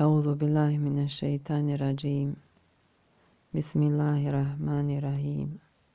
أعوذ بالله من الشيطان الرجيم. بسم الله الرحمن الرحيم.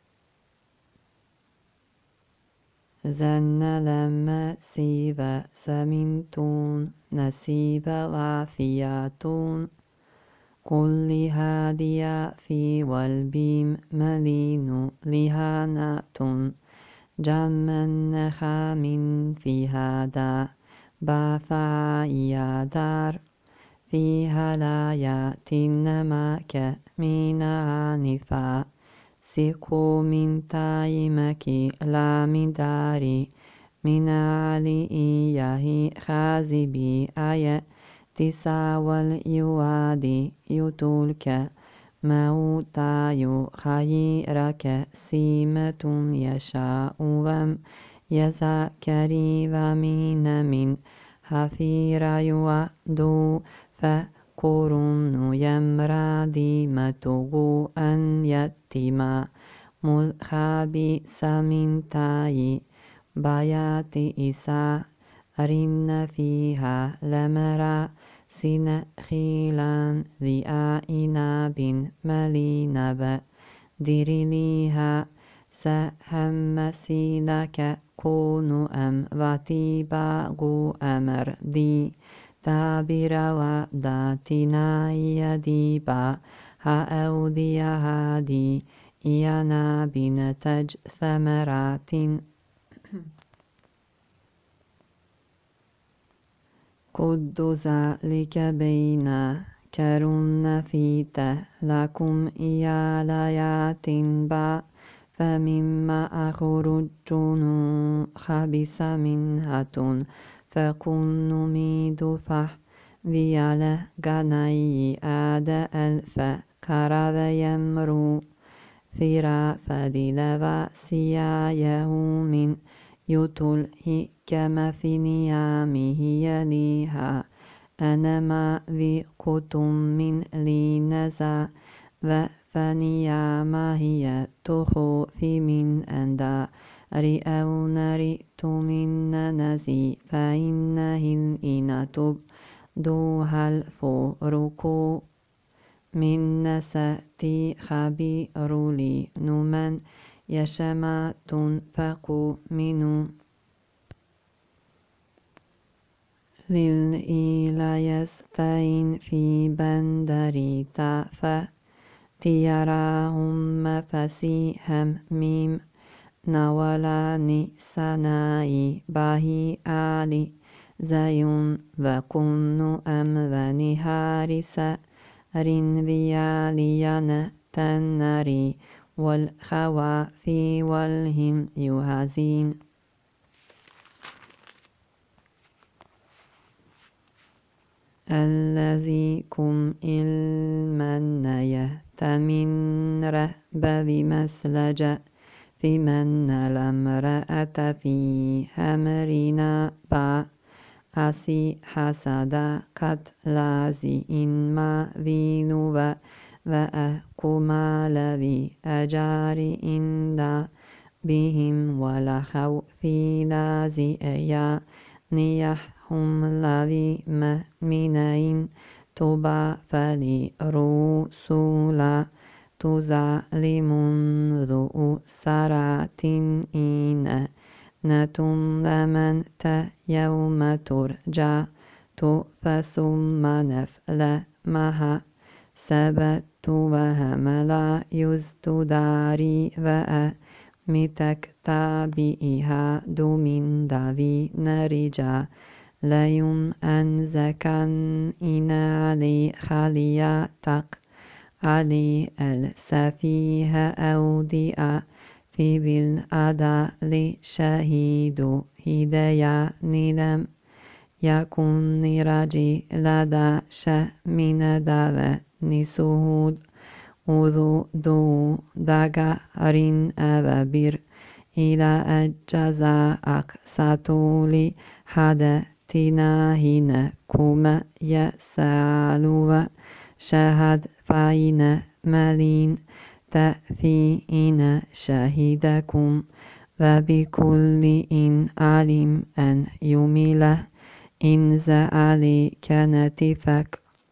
زن لما سيب سمنتون نسيب وافياتون كل هاديا في والبيم ملين لهاناتون جمن خامن في هذا بافايا دار فيها لا يأتينمك من عنفا سيكو من تايمك لا من داري من علي إياه خازبي آية تساوى يوادي يتولك موتا يخيرك سيمة يشاء وم يزكري ومن حفير يوادو فكرن يمرادي متغو أن يتما ملخابي سمنتاي بيات إسا أرن فيها لمرا سنخيلان ذي آئناب ملينب ديرليها سهم سيلك كونو أم واتباغو أمر دي تابر وداتنا يديبا هاودي هادي إيانا بنتج ثمرات قد ذلك بين كرن فيت لكم إياليات با فمما أخرجون خبث منهة فكن ميد فح وياله غني آد ألف كرذ يمرو ثرا فدلوا سيايه من يطله كما في نيامه يليها أنا ما ذي قطم من لينزا وثنياما هي تخوفي من أندا رئون رئت من نزي فإنه إن تبدوها الفرق من نسأتي خبير لي نمن يشمات فقو منو للإيلايس فإن في بندري تيراهم فسيهم ميم نولاني سناي باهي آلي زيون وكن أمذني هارسا رنبياليان تنري والخوافي والهم يهزين الذي كم إلمن يهتمن رهب بمسلجة في من الامرأة في همرنا با أسي حسدا قتلازي إنما ذينو وأكما لذي أجاري إندا بهم ولا خوفي لازي أيا نيحهم لذي مؤمنين تبا فلي رسولا تظلم ذو سرعة إن نتم ومن يوم ترجع فثم نفل مها سبت وهملا يزت داري وأمتك تابئها دومين داوي نرجع ليم أنزكن إن علي خلياتك علي السفيه أوديا في بالأداء شهيد هدايا نلم يكن رجي لدى من داوى نسهود أذو دو دقارين أبابير إلى الجزاء أقسطولي حدثنا هنا كما يسألوا شهد فإن ملين تأثين شهدكم وبكل إن علم أن يميله إن زعلي كانت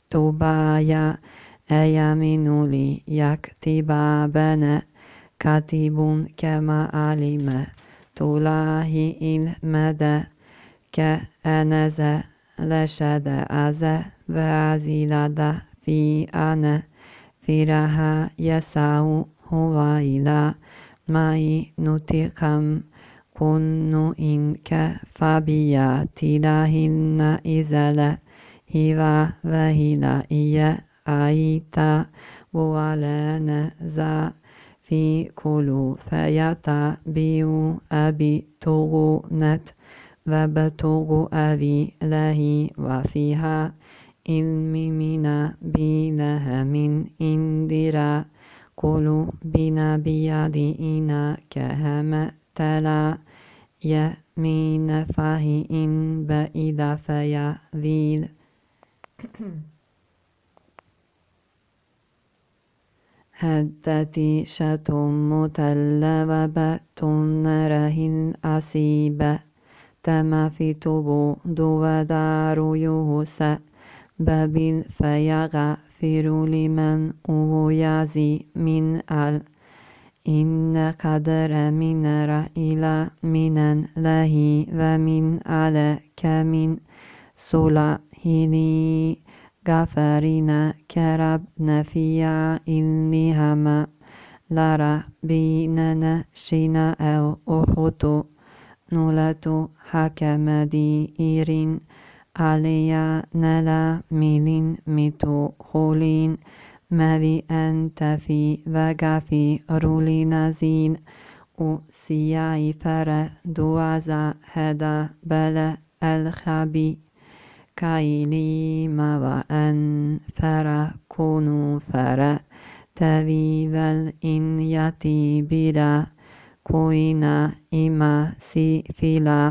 Tobaya Eyaminuli Yaktiba Bene Katibun Kema Alime Tulahi ilmede Ke eneze lesede aze veazilada fi ane firaha yesau huwa ila mai nutikam kunnu inke fabia tilahinna izele hiva vehila iye aita vualene za fi kulu feyata biu abi tugu net وابتغوا أبي لهي وفيها علمي من بيلها من إندرا قلوا بنا بيدئنا كهم تلا يمين فهي إن بإذا فيا ذيل هدتي شتم متلوبة رهن أسيبة تما في توبو دو دارو يوسى بابل فيغفر لمن ويازي من إن قدر من إلى من له ومن على كمن صلحني غفرنا كربنا فيا إني هما لرا بيننا شنا أو أخطو نولتو حكمدي إيرين عليا نلا ميلين ميتو خولين مذي أنت في وقفي رولي نزين او سياي فر دوازا هدا بلا الخبي كايلي ما وأن فر كونو فر تذيذل إن يتي بلا كوينا إما سي فيلا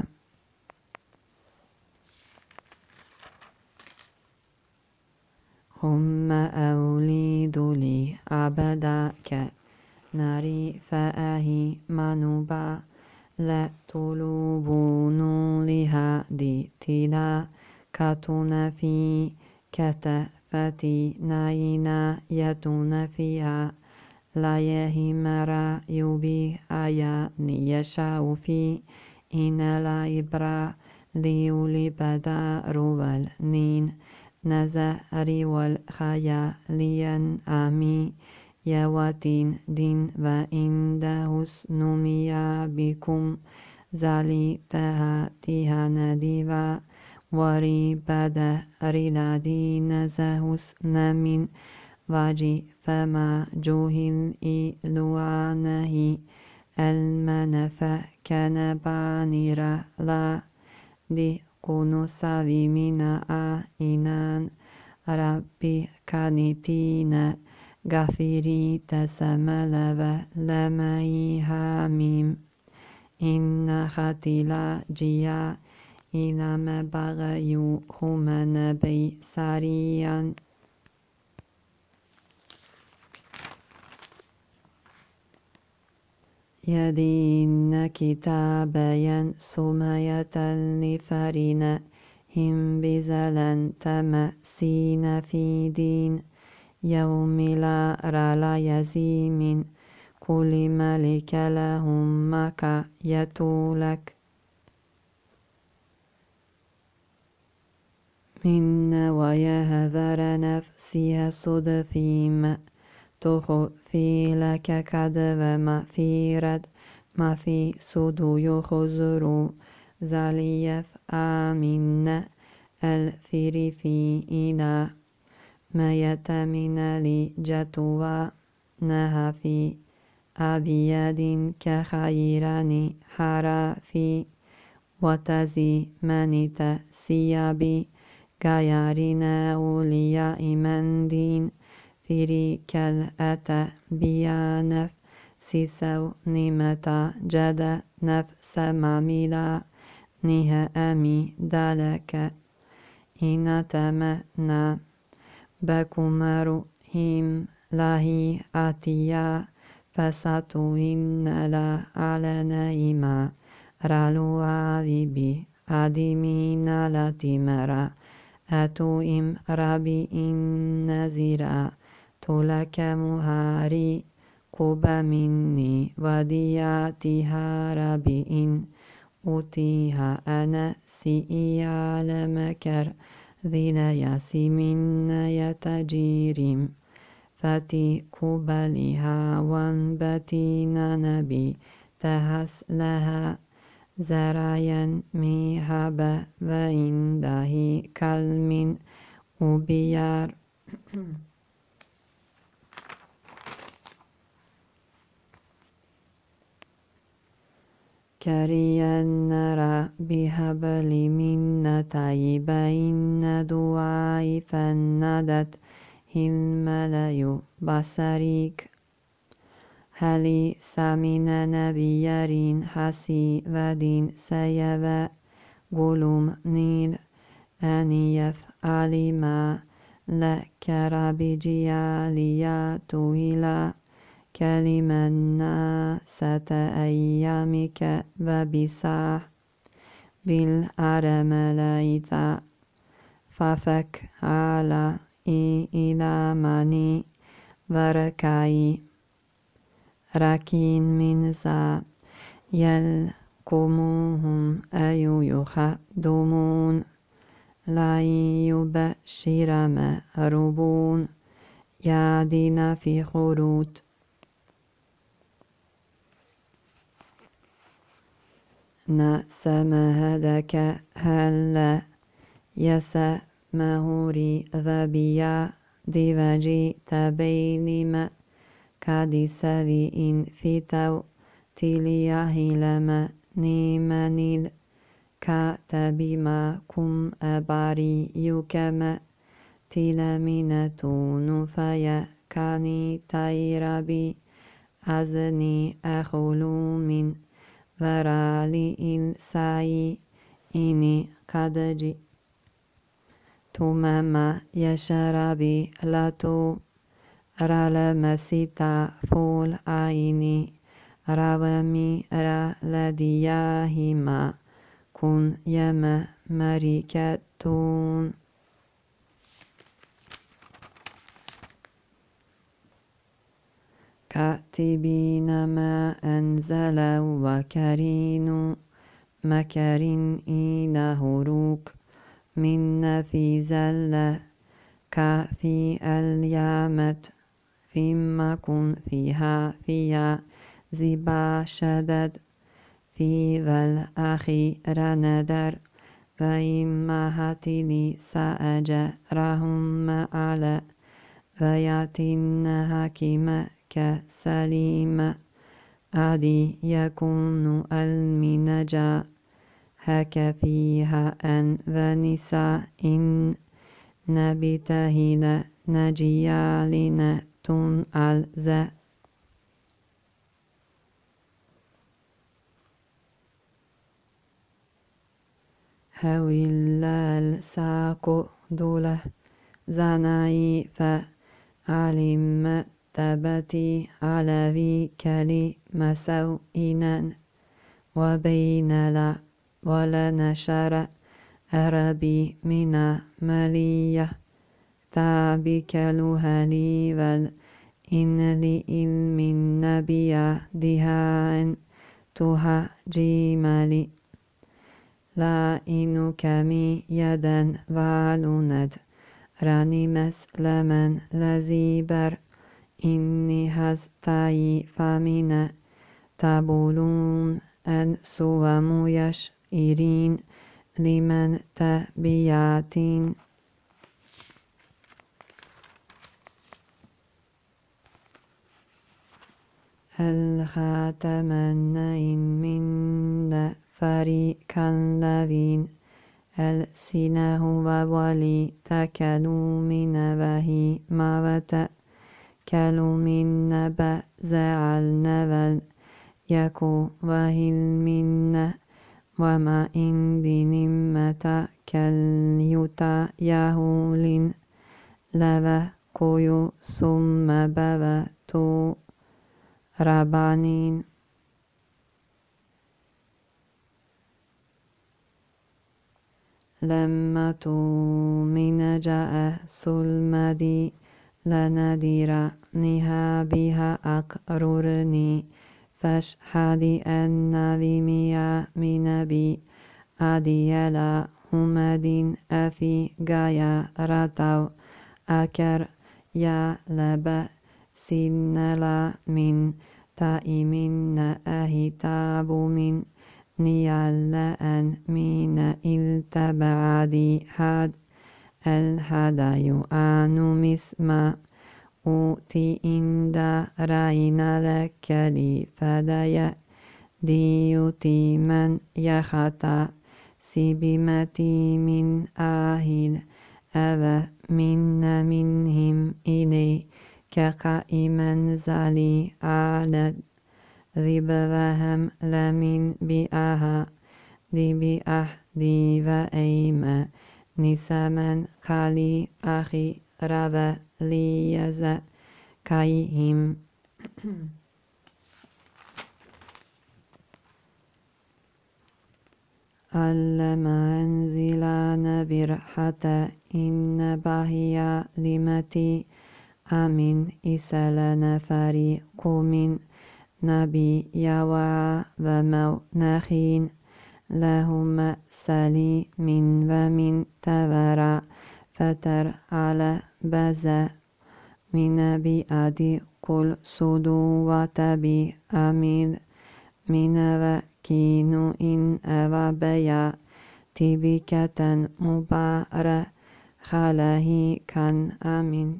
هم أوليد لي أبدا كناري فأهي منوبا لا طلوبون لها دي تلا كتون في كتفتي ناينا يتون فيها لا يهمرا يبي آيا نيشاو في إن لا إبرا ليولي بدا روال نين نزاري والخيا لين آمي يواتين دين وإن دهس نميا بكم زالي تها نديوا وري بدا ريلا دين زهس نمين واجي فما جوهن إلوانه المنف كان بانيرا لا دي كونو ساوي من آئنان ربي كانتين غفيري تسمل ولمي هاميم إن خاتلا جيا إلى ما بغيو هما نبي ساريا يدين كتابا سمية لفرنا هم بزلا تمسين في دين يوم لا رلا يزيم كل ملك لهم مكا يتولك من ويهذر نفسي صدفيم تخفي لك كذب ما في صدو يخزر زليف آمن الثير في إلى ما يتمن لجتوى نها في أبياد كخيران حرا في وتزي منت سيابي كيارنا أولياء من دين ثيري كالأتى بيا نفسي سو نمتا جدا نفس ماميلا نها أمي دالك إن تمنى بكمر هم لاهي آتيا فساتو إن لا على نايما رالو عذبي أدمين لا تمرا أتوئم ربي إن نزيرا تولك مهاري قب مني ودياتها ربي إن أوتيها أنا سئي على مكر ذينا ياسمين يتجيرم فتي قبلها وانبتين نبي تهس لها زرايا ميهب وعنده كلم أبيار كريا نرى بهبل منتي بين دعاء فندت الملأ بصريك هلي سمين نبيارين حسي ودين سيبا قلوم نيل أن يفعل ما لك ربي جياليا تهلا كلمة ناسة أيامك وبساح بالأرمليتا ففك على إلى مني وركاي ركين من ذا يلقموهم أي يخدمون لا يبشر مهربون يعدين في خروج نسمهدك هل يسمهوري ذبيا ديواجي تبينما كادسوي إن فتو تلياه لما نيمانيل كتبما كم أباري يكما تلمينتون فيا كاني تيربي أزني أخلو من ورالي إنساي إني قد جئت مما يشربي لاتو رالمسيتا فول عيني روامي رالدياهما كن يما مريكتون كاتبين ما أنزل وكرين مكرين إله روك من نفيز الله كفي اليامت فيما كن فيها زبا شدد في والأخير ندر وإما هاتني سأجرهم على وياتين حكيم كسليم أدي يكون المنجا هك فيها أن ونساء إن نبتهن نجيالين تن الزا هويلا الساق دوله زناي فعلم تبتي على في كلمة سوئنا وبين لا ولا نشر أربي من ملية تابك لهلي والإن لإلم النبي دهاء تها جيمالي لا إنو كمي يدا والند راني مسلما لزيبر إني هستاي فمن تبولون أن سوام يشئرين لمن تبياتين الخاتمنين من فريقا لذين السنه وولي تكلوا من وهي موت كلوا من نبأ زعلنا يكو وهل منا وما إن بنمة كاليوتا يهول لذا كويو ثم بذتو ربانين لما من جاء سلمدي لنذير بها أقررني فاشهد أن بميا من بي أديلا همدين أفي غايا رتو أكر يا لب سنلا من تائمين أهتاب من نيالا من التبعدي حد الهدى يؤان مسما أوتي إند رأينا لك لي فدايا ديوتي من يخطأ سبمتي من آهل أذى منهم إلي كقائما زالي على ذبذهم لمن بأها دي بأحدي وأيما نسما خالي أخي رذا ليزا كيهم ألما أنزلان برحة إن بهي لمتي أمين إسالنا فريق من نبي يوا ومو نخين لهم سلي من ومن تورا فتر على بزا من بأدي كل صدو وتبي أمين من وكينو إن أوابيا تبكة مبارة خاله كان أمين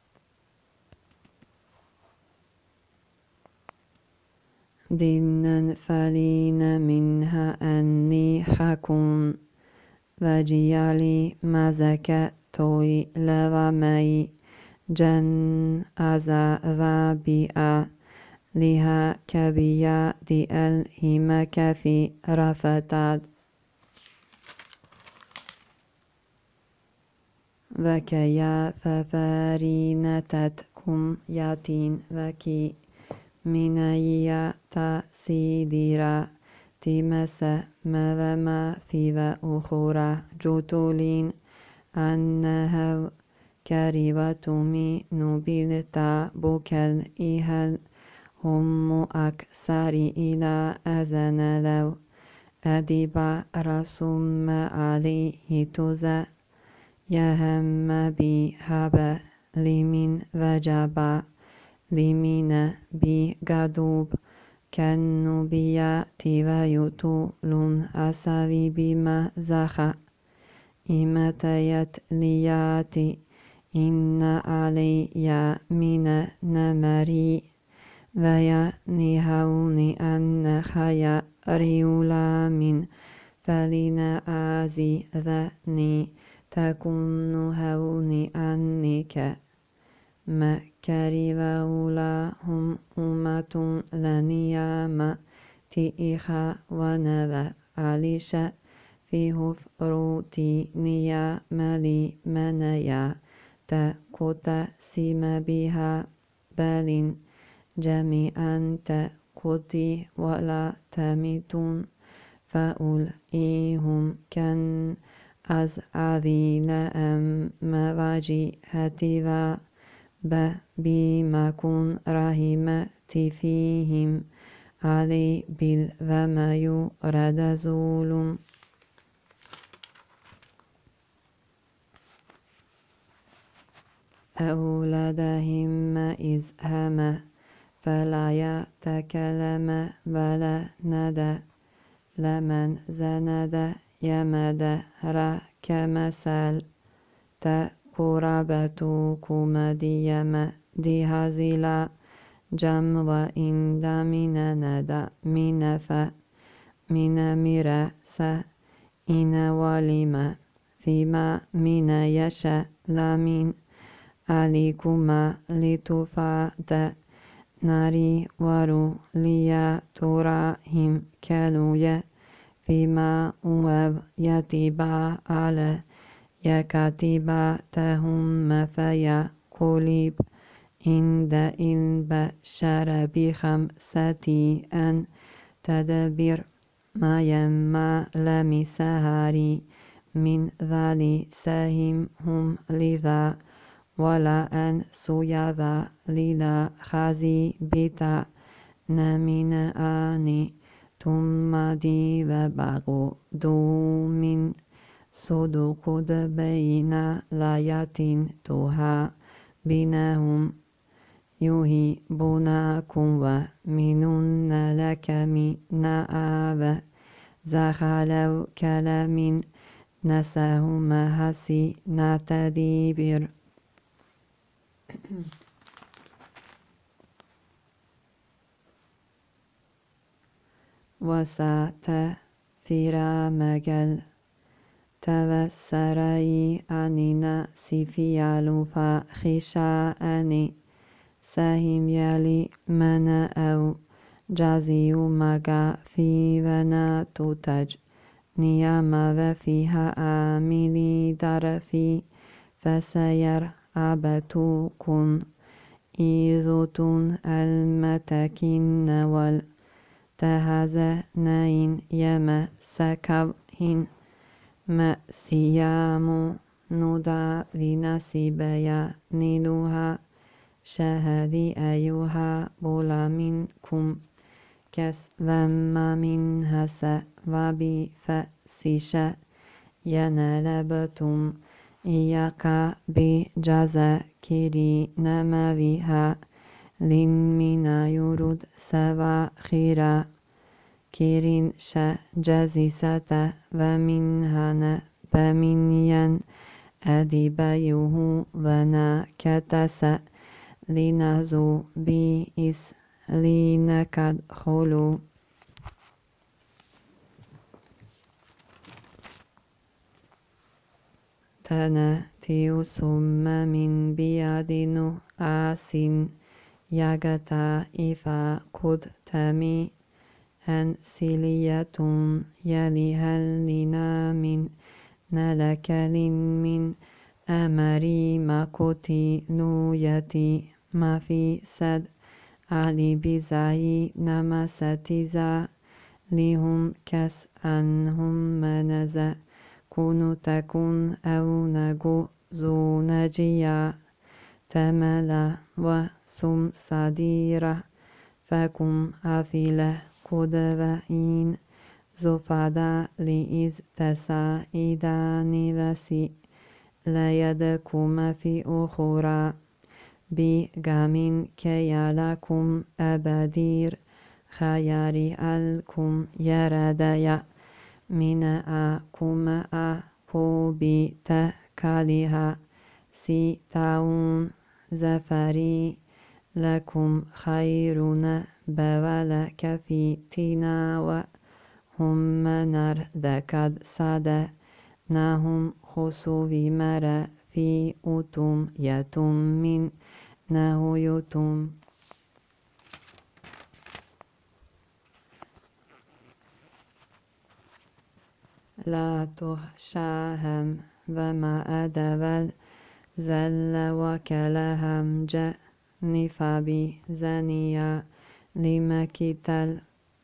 دينا فلين منها أني حكم وجيالي مزكة توي لغمي جن أزا ذابئة لها كبيا دي الهمك في رفتاد وكيا ثفارين تتكم ياتين وكي منايا تسيديرا تمسا مذما في وأخرى جتولين أنها كريوتمي نبيلتا بوكل إهل هم أكثر إلى أذن لو أدب رسم عليه تزا يهم بهب لمن وجب لمن بغدوب كالنبيات ويطولون أسوي بما زخا إمتيت لياتي إن علي من نمري وينهوني أن خيا ريولا من فلنا آزي ذني تكون هوني أنك مكري وأولى هم أمة لنيام تئخا ونذا عليش في هفروتي نياملي منيا تكوت سيم بها بل جميعا تكوتي ولا تميتون فأولئهم كان أزعذين أم مواجي هتوا بما كن رحمتي فيهم علي بالوما يرد زول أولادهم إذ هم فلا يتكلم ولا ندى لمن زند يمد كمثل قرابتكم ديما دي هزيلا جم وإن من ندى من من مرأس إن ولما فيما من يشاء لمن عليكما لتفاد ناري ورو ليا تراهم كالوية فيما أواب يتبع على يكتب تهم فيا قليب عند البشر بخمسة أن تدبر ما يما لمسهاري من ذلي سهم هم لذا ولا أن سيذا للا خازي بتا نمين آني ثم دي ذبغو دو من صدق بين لايات توها بينهم يهيبونكم ومنن لك من آذى زخلوا كلام نسهم هسي نتدبر وستثير مجل توسري أننا سفيال فخشاءني سهم يلي من أو جازي مجا في ذنا تتج نيام فيها آملي درفي فسير عبتكن إيذة المتكن والتهزنين يمسكهن مأسيام نودى لنسبيا نيلها شهدي أيها بولا منكم كسلم من هسا وبفسش ينلبتم إياك بجزا كيري نمويها لن من يرد سوا خيرا كيرين جزي ستا ومنهن بمنين أدبيه ونا كتسا لنزو بإس لنكد خلو تنتيو ثم من بيادنو آسين يغتا إفا قد تمي أنسلية يليها لنا من نلكل من أمري مكوتي نويتي ما في سد علي بزاي نمستزا لهم كس أنهم منزا كونوا تكون أو نجو زو نجيا تملا وسم صديرة فكم أفله قدرين زفادا لإز تساعداني لسي لا يدكم في أخرى بغم كي لكم أبدير خياري ألكم يرديا من أكم أكو بتكاليها سيتاون زفري لكم خيرنا بولك في تنا وهم نردكد صدا نهم خسوي مرا في أتم يتم من نهو يتم لا تخشاهم وما أدول زل وكلهم جنف بزنيا لمكتل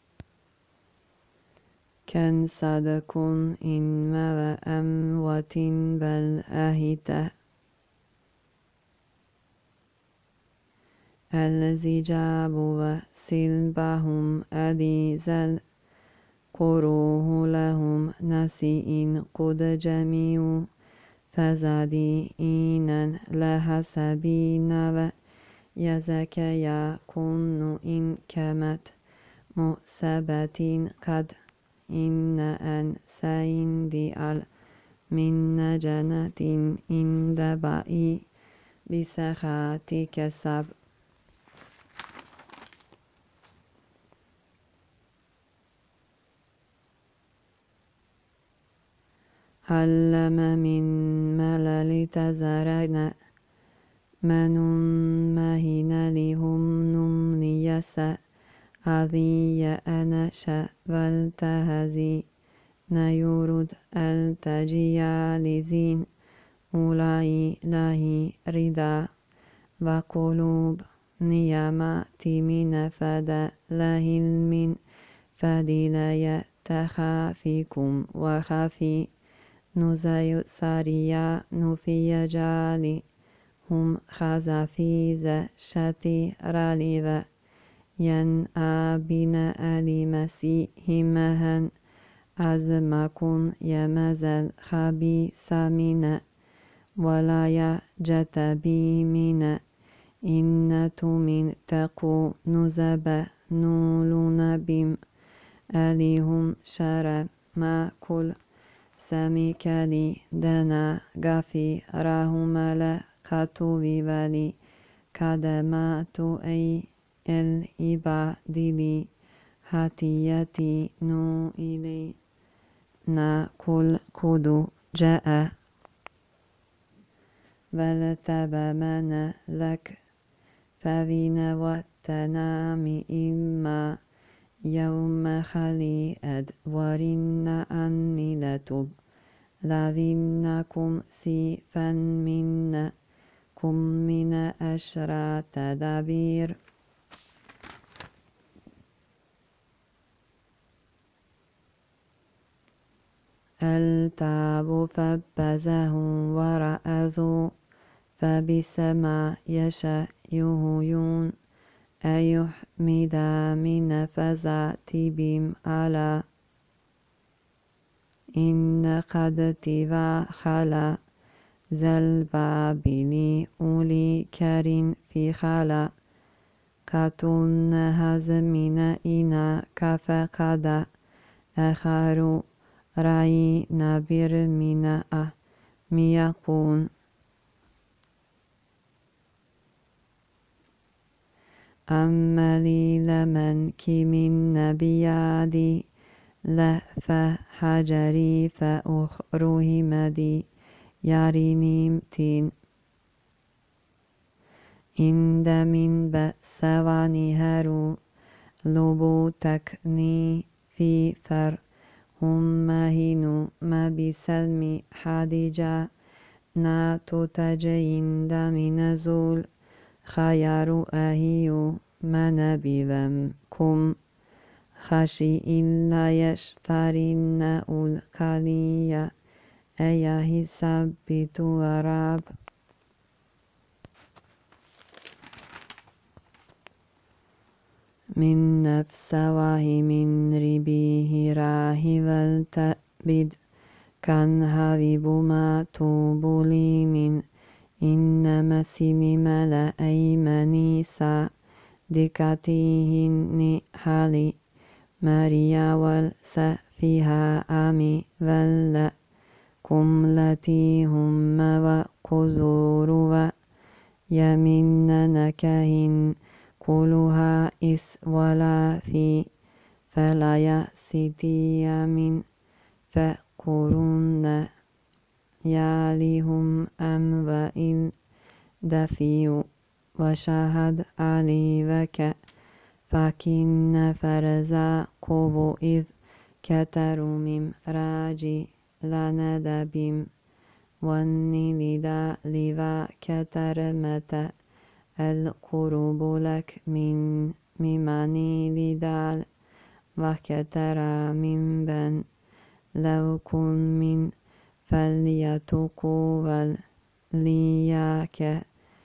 كن صدقون إن ما أموات بل أهيته الذي جابوا وسلبهم أديزل قروه لهم نسيء قد جميع فزادي إنا لحسبين ويزكى يكون إن كمت مؤسبة قد إن أن سيندي من جنة إن دبائي بسخاتي كسب علم من ملل تزرنا من مهين لهم نمليس أذي أنشأ والتهزي نيرد التجيا لزين أولاي له ردا وقلوب نيامات من فدا له من فدي لا يتخافيكم وخفي نزاي ساريا نوفي جالي هم خزافيز شتي راليذا ين آبين آلي مسيحمهن أزمكن يمزل خبي سامين ولا يجتبي من إن من تقو نزب نولون بم أليهم شرب ما كل سميكالي دنا غافي راهمال كاتوبي بالي كدمات أي الإبادلي هاتيتي نو إلي نا كل كدو جاء ولتبمن لك فبين والتنام إما يوم خلي أدورن أني لتب لذنكم سيفا منكم من أشرى تدابير التعب فبزه ورأذوا فبسما يشيهون أيحمد من فزعت بهم على إن قد تبع خلا زلبابني أولي كرين في خلا كتن هزمين إنا كفقد أخر رأي نبر من ميقون أما لي لمن كمن نبيادي لف حجري فأخره مدي ياريني متين عند من بأس ونهر لبو تكني في فر هم مهنو ما بسلم حديجا ناتو تجيند من زول خيار أهيو من بذمكم خشي إلا يشترين الكالية أيه سبت وراب من نفس وهي من ربيه راهي والتأبد كان هذب ما توبلي من إنما سينما لا أيمني دكاتيهن حالي ماريا والسفيها آمي كملتي هم وقزور يمن نكهن كلها إس ولا في فلا يأسدي من فقرن يالهم أم وإن دفيو وشهد علي وك فكن فرزا قبو إذ كتروا من راجي لندبيم واني لدا لذا كترمت القرب لك من مماني لدال وكترى من بن لو كن من فليتقوا لياك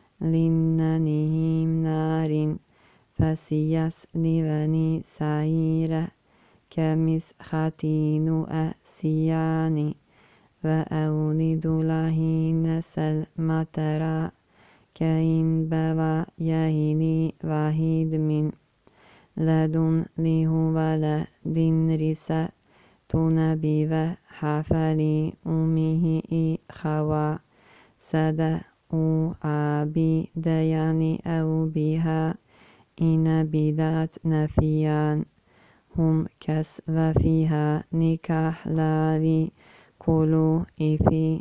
لننهم نار فسيسلبني سعيرة كمسختين أسيان وأولد لهين سلمترا كإن بوا يهني وحيد من لدن لهو لدن رسا تنبي وحفلي أمه إخوة سدا أو أبي دياني أو بها إن بدات نفيان هم كس وفيها نكاح لالي كلو إفي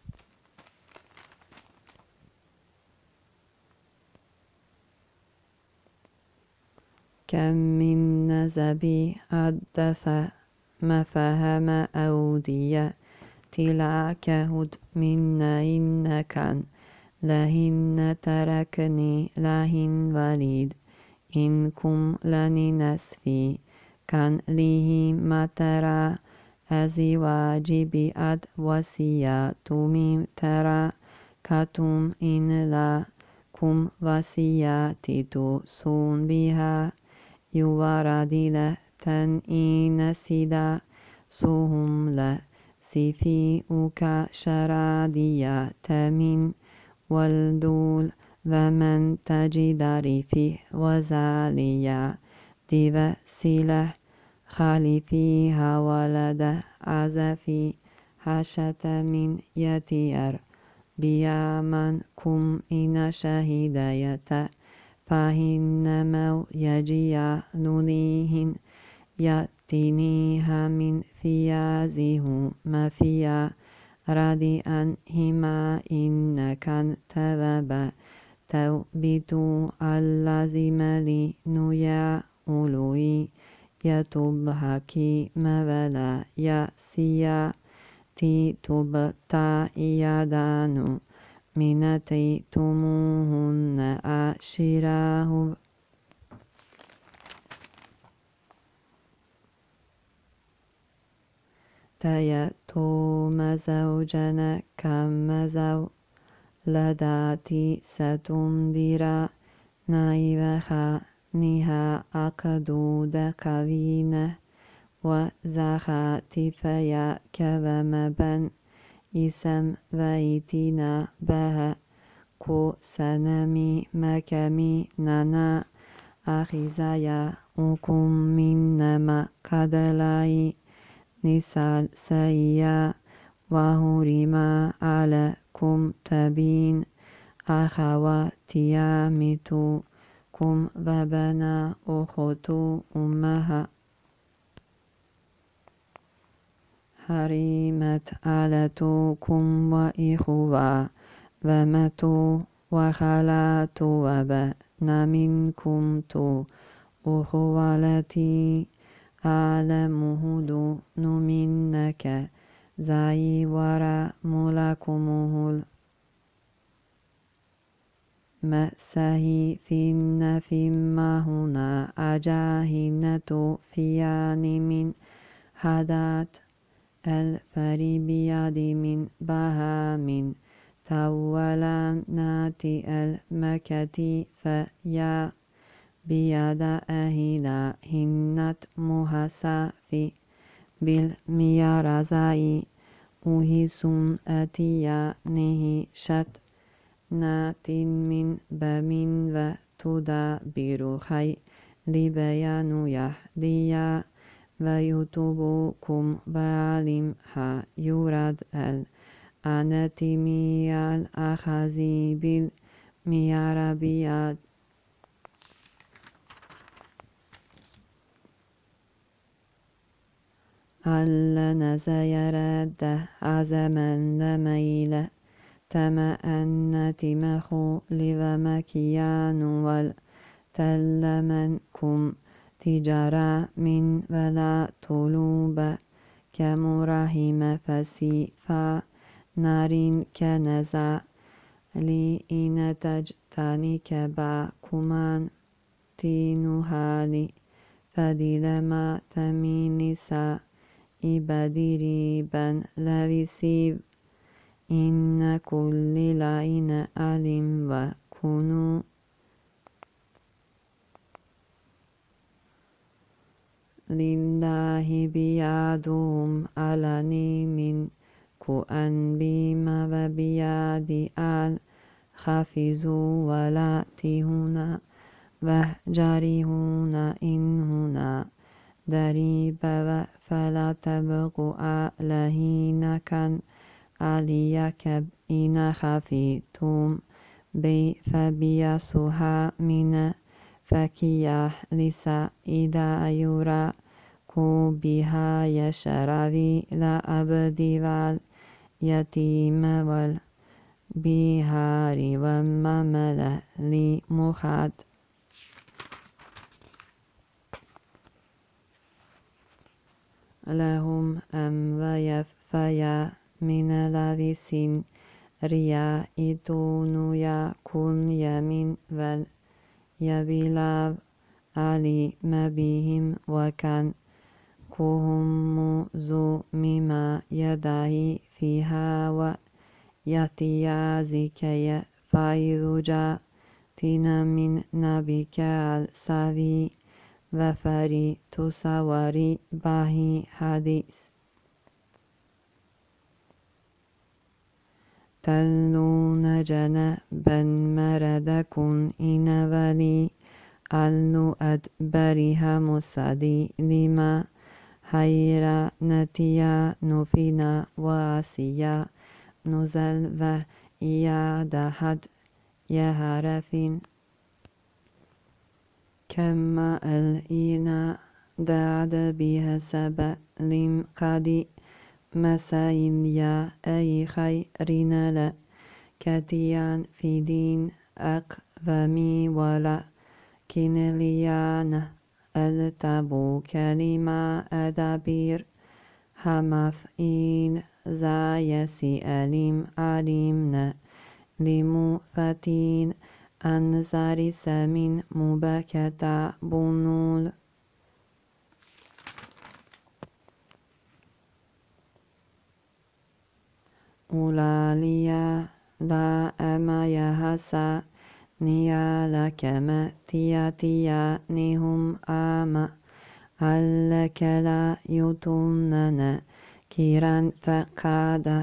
كم من نزبي حدث ما فهم أودية تلاك هد من إن كان لهن تركني لهن وليد إنكم لني نسفي كان له ما ترى أزواجب وصياتم ترى كتم إن لكم وصيات توصون بها يوارد تنئين سدا سهم لسفيئك شرادية من والدول ومن تجدر فيه وزاليا ديو سله خالفيها ولد عزفي حشة من يتير بيامن كم إن شهداية فهنمو يجيا نوليهن يأتينيها من فيازه ما فيا ردي أنهما إنك تذب توبتو اللازم لي نيا أولوي يتبهكي مبلا ياسيا تي تبتا يدانو منتي تموهن أشراه تيتوم زوجنا كم زو لداتي ستمدر نايبخا نها أقدود كوينه وزخات فيا كذمبا إسم ويتنا بها كو سنمي مكمي ننا أخزايا أكم منما كدلاي نسال سيا وهرما عليكم تبين أخواتيامتو كم وبنا أخوتو أمها حريمت علتكم وإخوة ومتو وخلات وبنا منكم تو أخوالتي أعلمه دون منك زي ورا ملكمه المأسه فينا فيما هنا أجاهنة فيان من حدات الفري بيد من بهام تولانات المكة فيا بيد أهلا هنت مهسافي بالميارزاي أهسون أتيا نهشت نات من بمن وتدابر خي لبيان يهديا ويتوبكم بعلمها يراد الأناتيمي الأخذي بالمياربيات ألا نزيرد عزما لميل تما أن تمخو لومكيان والتلمنكم تجارة من ولا طلوب كمرحم فسيفا نار كنزا لإن تجتنك باكمان تينهالي فدلما تمينسا إبديري بن لبسيب إن كل لعين ألم وكنوا لله بيادهم ألني من كأن بما وبياد الخفزوا ولا تهنا وهجرهنا إن هنا دريب فلا تبقوا لهينكا عليك إن خفيتم بي فبيسها من فكياه لسا إذا يرى بها يشربي لا أبدي واليتيم والبهار وممل لمخاد لهم ويفيا من لبس ريائتون يكون يمين واليبلاv علي ما بهم وكان كهم ذو مما يدعي فيها ويتيازي كي فايذجا تينا من نبيك السافي وفري تصوري باهي حديث تلون جنا بن مردكن إنولي ألو أدبرها مصدي لما حيرا نتيا نفينا واسيا نزل وإياد حد يهرفين كما الإينا دعد بها سبا لم قدي مساين يا أي خيرين لا كتيان في دين أقومي ولا كنليانا التبو كلمة أدبير همفئين زايسي أليم عليمنا لمفتين أنزاري سمين مبكتا بنول أولاليا لا أما يهسا نيالا كما تياتيا نهم آما علك لا يتوننا كيران فقادا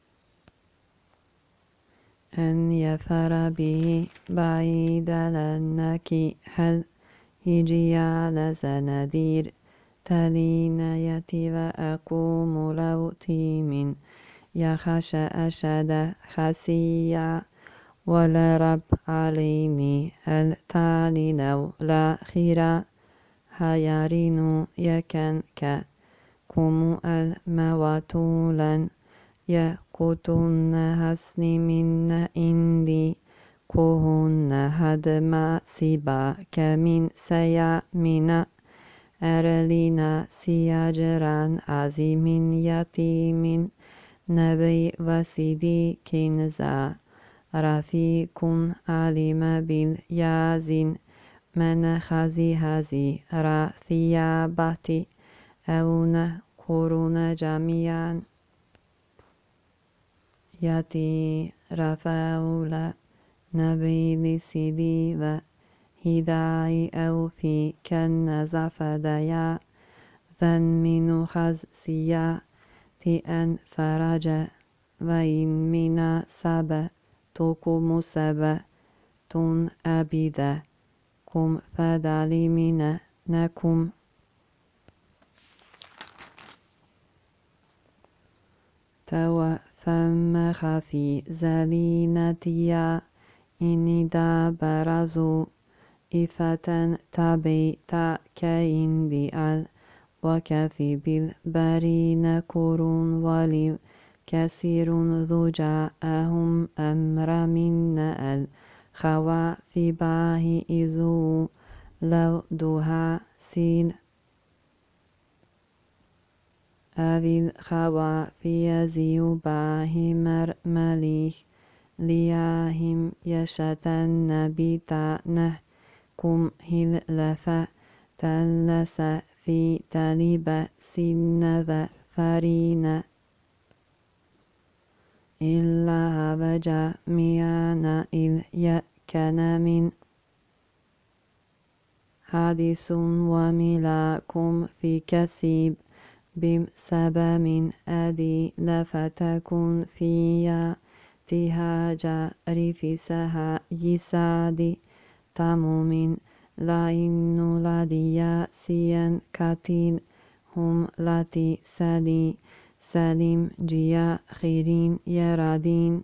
أن يفر به بعيد لنك هل هجيا لسندير تلين يتي وأقوم لوتي من يخش أشد خسيا ولا رب عليني هل تالي لو لا خيرا هيارين يكن كم المواتولا يقتن حسن من إندي كهن هدما سبا كمن سيا من أرلنا سياجران عظيم يتيم نبي وسيدي كنزا رفيق علم باليازين من خزي هزي رثيابتي أون قرون جميعا يتي رفاولا نبي لسيدي وهداي أو في كنزف ديا ذن من خزسيا أن فرج وإن من سبا توكم سبا تون أبدا كم فدالي من نكم توا فم خفي زلينتيا إني دا برزو إفتا تبي تا كإندي وكفي بالبرين كورون ولي كثير ذو جاءهم أمر من الخوا في باه إذو لو دوها سين أبي الخوا في يزيو باه مرمليخ لياهم يشتن بيتا كم هل لفا تلس في تليب سن ذا فرين إلا هبجا ميانا إذ يكن من حديث وملاكم في كسيب بسبب من أدي لفتكن فيا تهاجا رفسها يسادي تمومين لا إنو لديا سيان كاتين هم لاتي سالي سليم جيا خيرين يرادين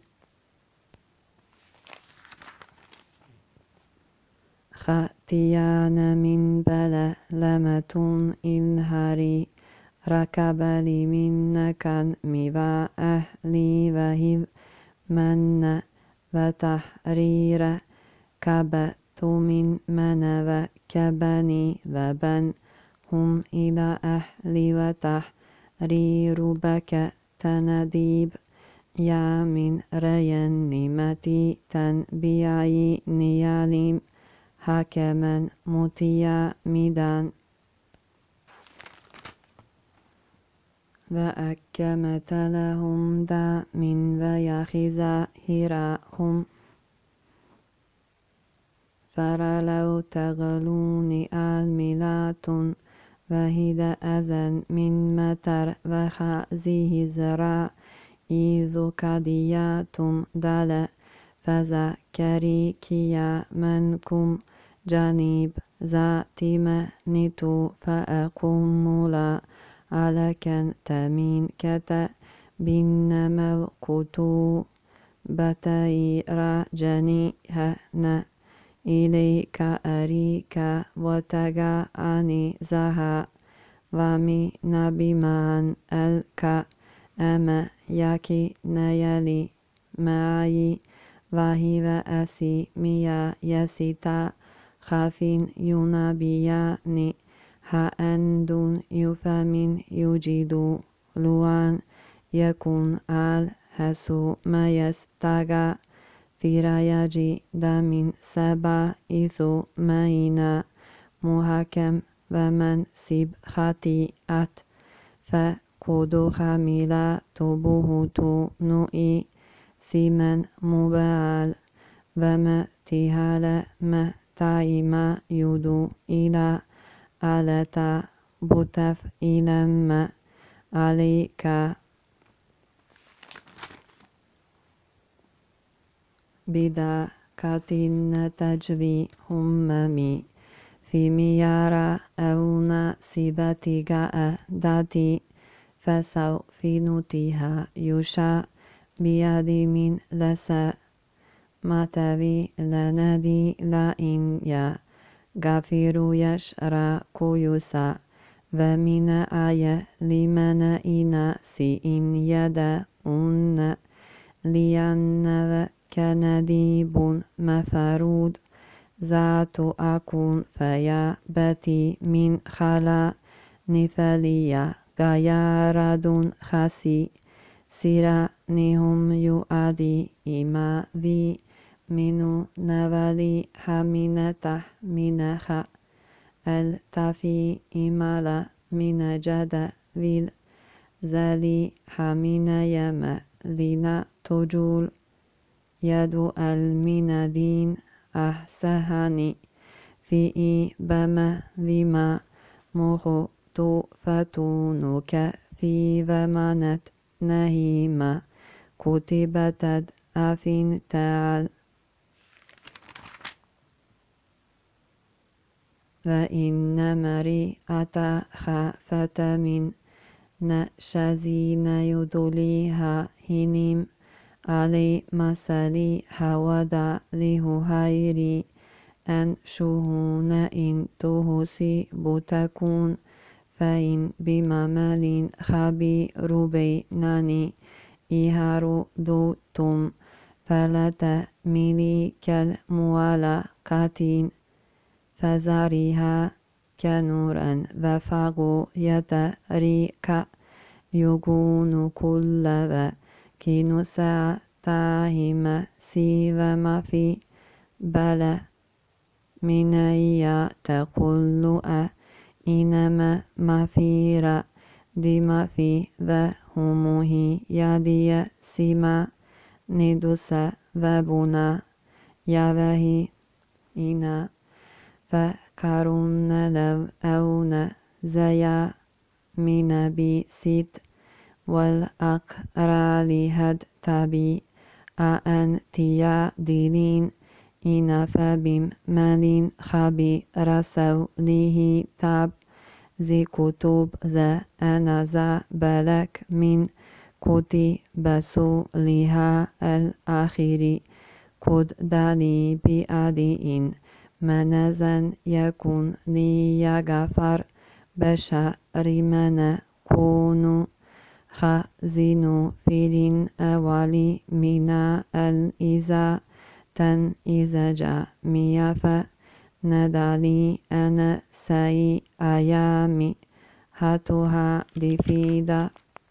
خاتيان من بلا لمة إلهاري ركبلي من كان ميوا أهلي وهب من وتحرير كبت من وكبني وبن هم إلى أهلي وتحرير بك تنديب يا من ريان نمتي تنبيعي نياليم حكما متيا ميدان وأكمت لهم دا من ويخزاهرهم فرلو تغلون الملات وهد أذن من متر وخازيه زرع إذ كدياتم دل فذكري كيا منكم جانب ذات منتو فأقوم لا على كان تمين كتا بينما كتو بتاي راجني هنا إليك أريك وتجعني زها ومي نبيمان الك أما يكي نيالي معي وهي أسي ميا يسيتا خافين ينبياني هأندون يفمن يجيدو لوان يكون الهسو ما يستغى في رايجي دامين سبا إثو ماينا محكم ومن سيب خطيئت فكودو خميلا تبوه تو نوئي سيمن مبال وما تهال ما تايما يدو إلى آلتا بوتف إلما عليك بدا كاتين تجوي هممي في ميارا أونا سيباتي جاء داتي فسو في نوتيها يشاء بيدي من لسا ما تبي لندي لئن يا غافر يشرا كيوسا ومن آية لمن إنا سئن يدا أن لأن كنديب مفرود ذات أكون فيا بتي من خلا نفليا غيارد خسي سيرا نهم يؤدي إما في منو نولي حمينة منخ التفي إمالا من جد ويل زالي حمين يما لنا تجول يدو المندين أحسهاني في بما لما مخو تو فتونك في ومنت نهيما كتبتد أفين تعال وإن مري أتخافت من نشزين يدليها هنيم علي مسالي حودا له هيري أن شهون إن تهسي بتكون فإن بممال خبير بيناني إهارو دوتم فلا تميلي كالموالقة فزارها كنورا وفاقو يتريك يكون كل وكين ساتاهم سيوما في بلا منايا تقول إنما مفيرا دما في وهمه يدي سما ندس وبنا يوهي إنا فكرون لو أون زيا من بسيت والأقرال هد تبي أنتيا دينين إن فبم مالين خبي رسو ليه تاب زي كتب ذا أنا ذا بلك من كتي بسو لها الآخر كد دالي بأدين منزن يكون لي يغفر بشأر من كونو خزينو فيلين أولي من الإزا تن إذا جاء ميافا ندالي أنا سي أيامي هاتوها دفيدا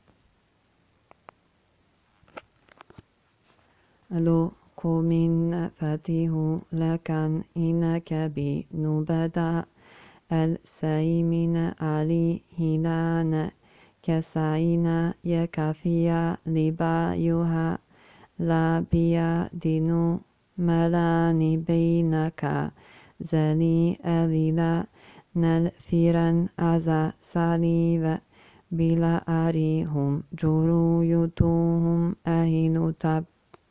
لو كومين فاتيه لكن إنك بنبدا السيمين علي هلان كسائنا يكافيا لبا يوها لا بيا دينو ملاني بينك زلي أليلا نلفيرا أزا ساليب بلا أريهم جورو يتوهم أهينو تب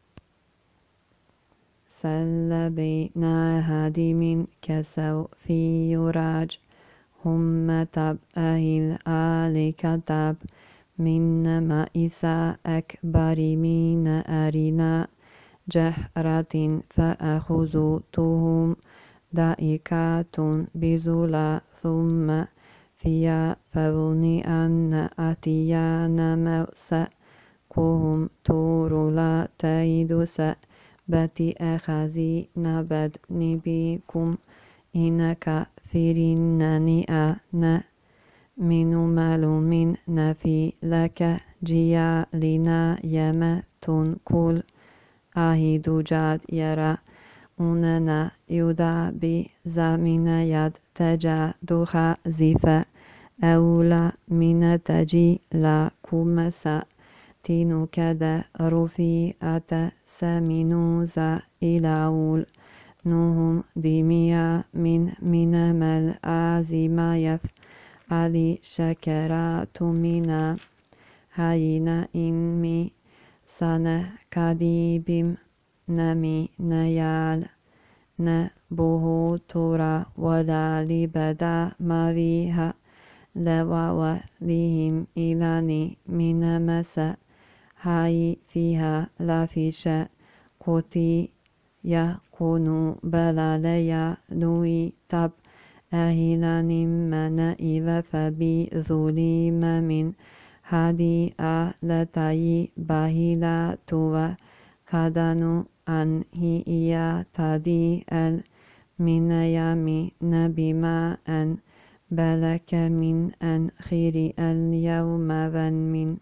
سلبينا هادم كسو في يراج هم تب أهل آل كتب من مائسا أكبر من أرنا جهرة فأخذتهم دائكات بزلا ثم فيا فظني أن أتيان موسى كهم تور لا تيدس بتي أخذي نبد نبيكم إنك فرنني أنا من معلوم نفي لك جيا لنا يمتن كل أهيد جاد يرى أننا يدع بزمن يد تجا دخا زفا أولى من تجي لا كمسا تينو كدا رفي أتا سمينوزا إلى أول نهم ديميا من مل أزيما يف علي شكرات منا هاينا إنمي سنة كديبم نمي نيال نبوه تورا ولا لبدا ماريها لوا وليهم إلاني من مسا هاي فيها لا فيش قوتي يكون بلاليا نوي تب أهلا من إذا فبي ظليم من هادي ألتاي باهلا توا كدانو أن هي تدي من يامي نبي ما أن بلك من أن خير اليوم ذن من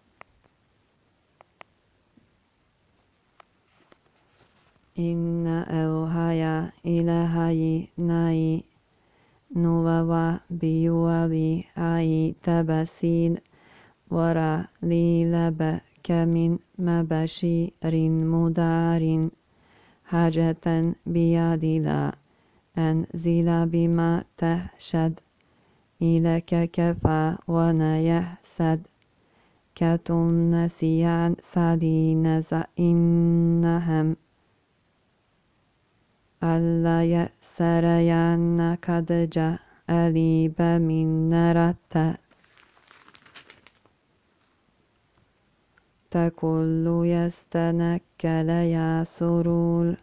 إن أوهايا إلهي ناي نووا بيوابي أي تبسيل ورا ليلبك من مبشير مدار حاجة بيد لا أنزل بما تحشد إليك كفى ونا يحسد كتن نسيان سدين إنهم ألا يسرين قد جاء أليب من نرت تكل يستنكل يا سرور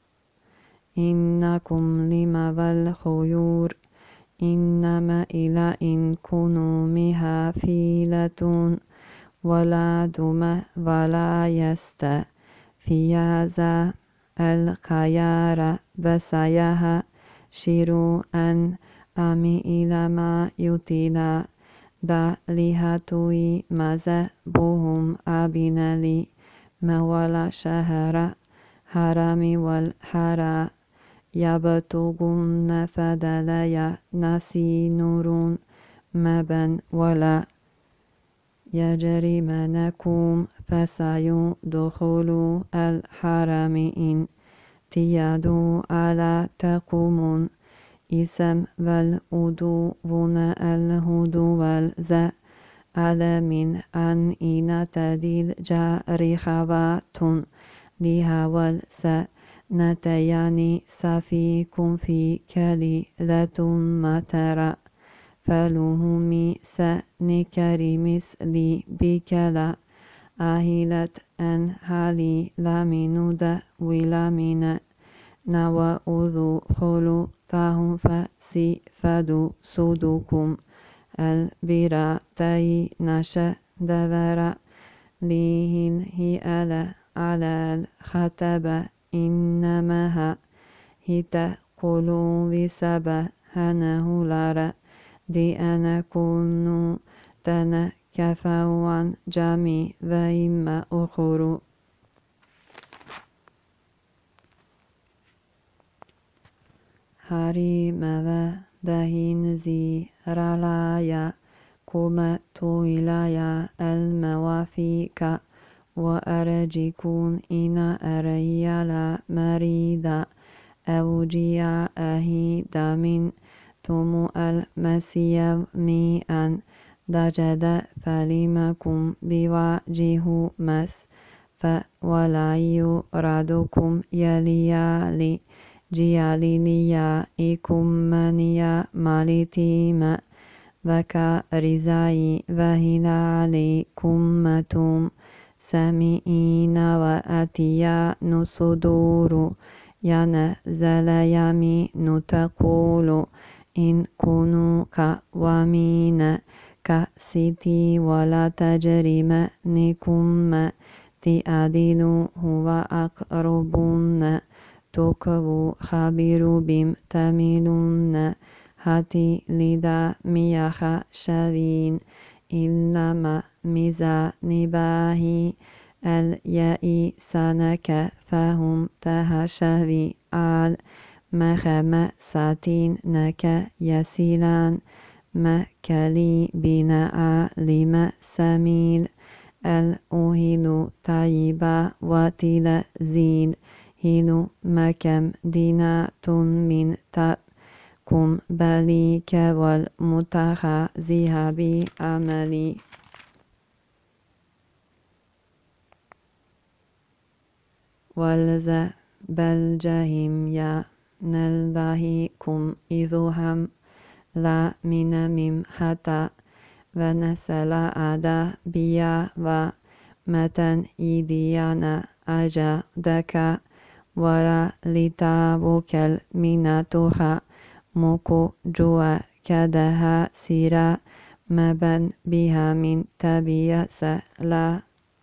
إنكم لما والخيور إنما إلى إن كنوا مها فيلة ولا دم ولا يست في هذا الخيار بسيها شيرو أن أمي إلى ما يطيلا دا لهاتوي مذبهم أبنالي مولا شهر حرامي والحرا يبتغون فدليا نسي نور مبن ولا يجرمنكم فسيدخلوا الحرم إن تيادوا على تقومون اسم والأدوون الهدو والزا على من أن إن تدل جاري خوات لها والسا نتياني سفيكم في كليلة مترا فلهم سنكري مثلي بكلا أهلت أن حالي لمن ولمن نوى أذو خلو تهم فسي فدو سودكم البرا تي نشا دذرا ليهن هي على الخطب إنما هيتا قلو بسبا هنه لارا دي أنا كونو تنا كفوان جامي وإما أخرو هاري مذا دهين زي رالايا كومت إلي الموافيك وأرجكون إن أريال مريدا أوجيا أهيدا من توم المسيا ميئا دجد فلمكم بواجه مس فولا يرادكم يليالي جيالينيا إكمانيا مالتيما وكا رزاي وهلالي كمتم سمئين وأتيا نصدور ينزل يمين تقول إن كنوا كوامين كسيتي ولا تجرمنكم تأدين هو أقربون تكو خبير بم تميلون هاتي لدا ميخ شوين إنما ميزا نباهي اليائي سنك فهم تهشوي آل مخم ساتين نك يسيلان مكلي بناء لما سميل الأهين طيبا وتل زين هين مكم دينات من تكم بليك والمتخذها بأملي والز بلجهم يا نلدهكم إذهم لا من مم حتى ونسل أدا بيا ومتن إيديانا أجا دكا ولا لتابوك المناتها موكو جوا كدها سيرا مبن بها من تبيس لا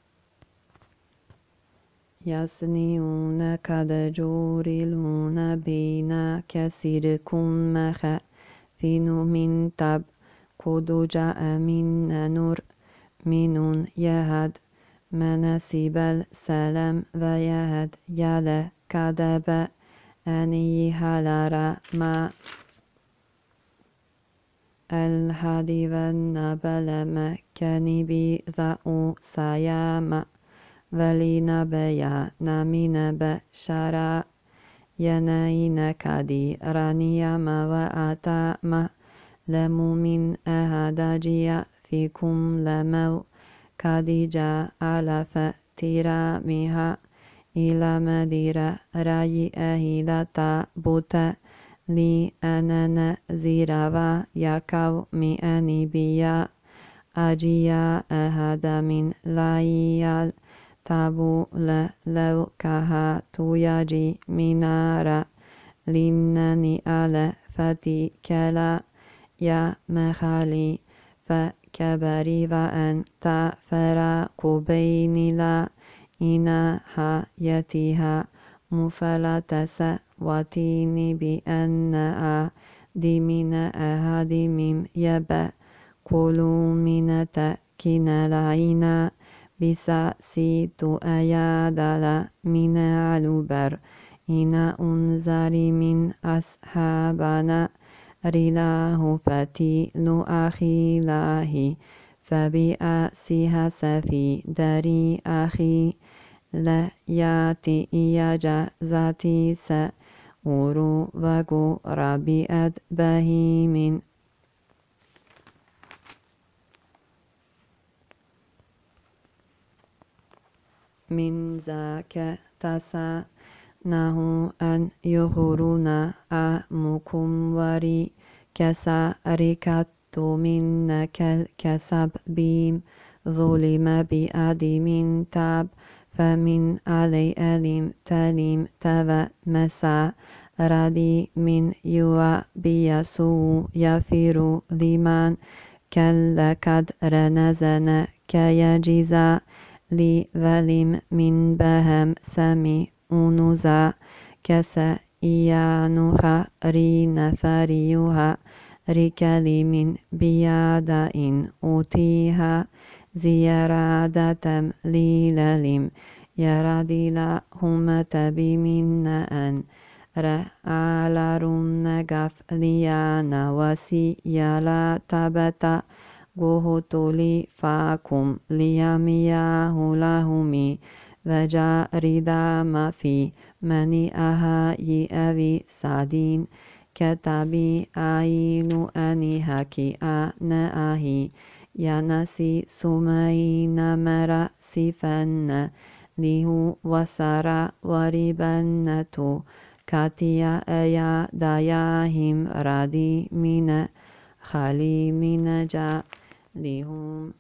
يصنعون كدجورلون بين كسيركم مخ فينو من تب كدو جاء من نور من يهد مناسب السلام ويهد يال كذب أني هلر ما الهدي والنبل مكاني بذأو سيام ولنبيا نمين بشرا ينين كدي رانيام وأتام لم من أهداجيا فيكم لمو كديجا على فترامها إلى مديرة رأي أهيدا تابوت لي أنا نزيرا ويكو مئني بيا أجيا أهدا من لايال تابو لو كها توياجي منارا لنني على فتي كلا يا مخالي فكبري وأن تفرق بين لا إن حياتها مفلتس وتيني بأن دي من أهد مم يبا كلوا من تكين العينا بساسيت أيادل من علبر إن أنزل من أصحابنا رلاه فتيل أخي لاهي فبأسها سفي داري أخي لا ياتي إيجا ذاتي سأورو وغو ربي أدبهي من ذاك تسنه أن يخرونا أمكم وري كساركت منك الكسب بيم ظلم بأدي من تاب فمن علي أليم تليم تبا مسا ردي من يوا بيسو يفير لمن كل كدر نزن كيجزا لي ولم من بهم سمي أنوزا كسا إيانوها رين فريوها ركالي من بيادا إن أوتيها زيارادة ليلاليم يرادي لهم تبي من أن رأى لرن نقف ليانا وسيالا تبتا גוהותולי פאקום לימיהו להומי וג'רידה מפי מניעה יאבי סדין כתבי אילו אני הקיאה נאהי ינסי סומי נמרה סיפנה ליהו וסרה וריבנתו كاتيا أيا داياهم رادي من خالي من جا لهم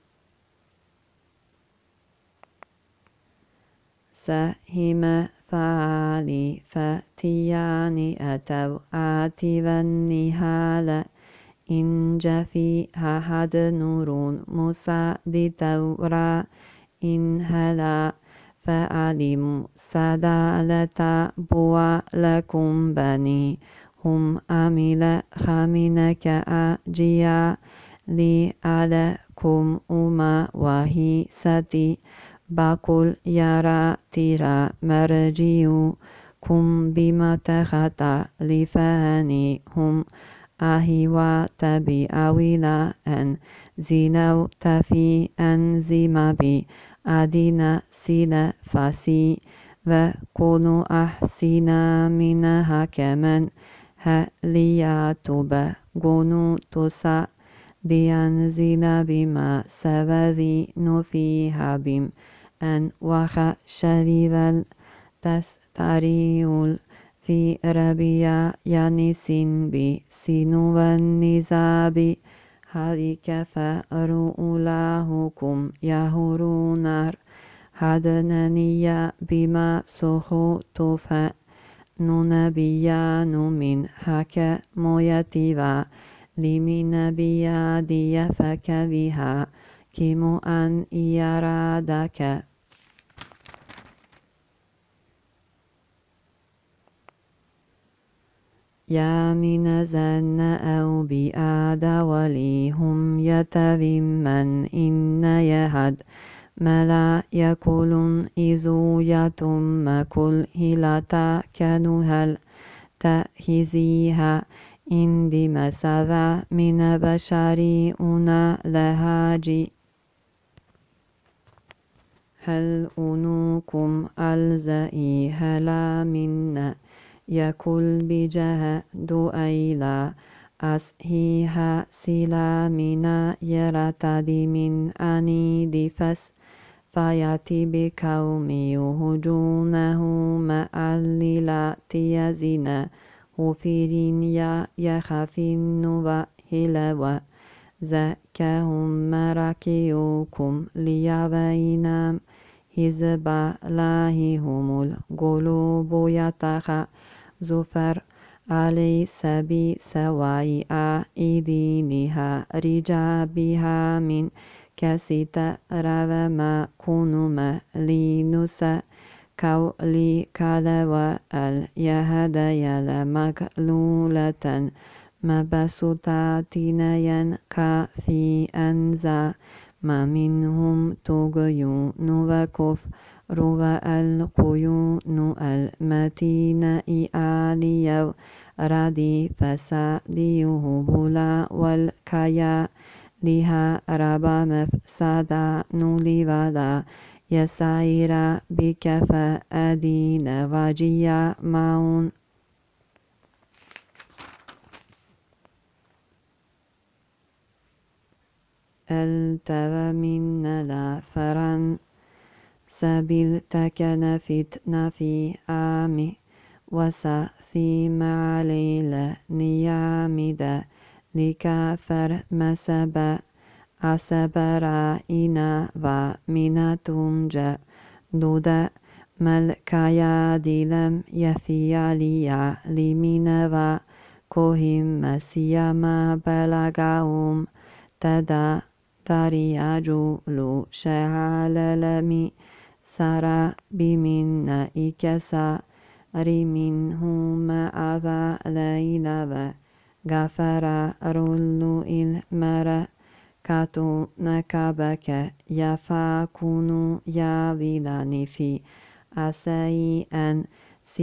سهم ثالي فتياني أتوا آتوا النهال إن جفي هاد نور موسى دي تورا إن هلا فعلموا سدالة بوا لكم بني هم أمل خامنك أجيا لألكم أما وهي ستي بقول يرى ترى مرجيو كم بما تخطى لفاني هم أهوا تبي أولا أن زينو تفي أنزم بي أدينا سيلا فاسي وكونوا أحسنا منها كمن هلياتوب كونوا تسا لينزل بما سوذي نفيها بم أن وخ شريذ تستريول في ربيع ينسين بي سنو النزاب هذيك فأرؤلاهكم يهرونار هدنانيا بما سخطف ننبيان من حكا مويتيوا لمن بيادي فكذها كم أن يرادك يا من زن أو بآد وليهم يتذمن إن يهد ملا يكل إذو يتم كل هلتا كنهل تهزيها إندي مسذا من بشري أنا لهاجي هل أنوكم ألزئي هلا منا يكل بجه دوئيلا أسهيها سلامنا يرتدي من أني دفس فياتي بكوم يهجونه مأللا تيزنا هفرين يخفين وهلوا زكهم مراكيوكم ليبينام حزب الله هم القلوب يتخى زفر علي سبي سواي آئدينها رجابها من كسيت رغم كنما لنسى كولي كالوا اليهدي لمكلولة مبسوطاتين ينكا في أنزا ما منهم طغيون وكفر والقيون المتين إعالي ردي فساديه بلا والكيا لها ربا مفسدا نولي ولا يسير بكفا أدين وجيا معون التوى من لا فرن سبيل تكن فتنة في عامي وسثيم عليل نيامدا لكافر مسبا أسبرائنا ومن تنجا دودا ملكايا دلم يثياليا لمن وكهم مسيما بلغهم تدا ترياجولو شعاللمي سرى بمن إكسا رمنهم أذى ليلا غفر رلو المرأ كاتو نكبك يفاكونو يابلاني في أسي أن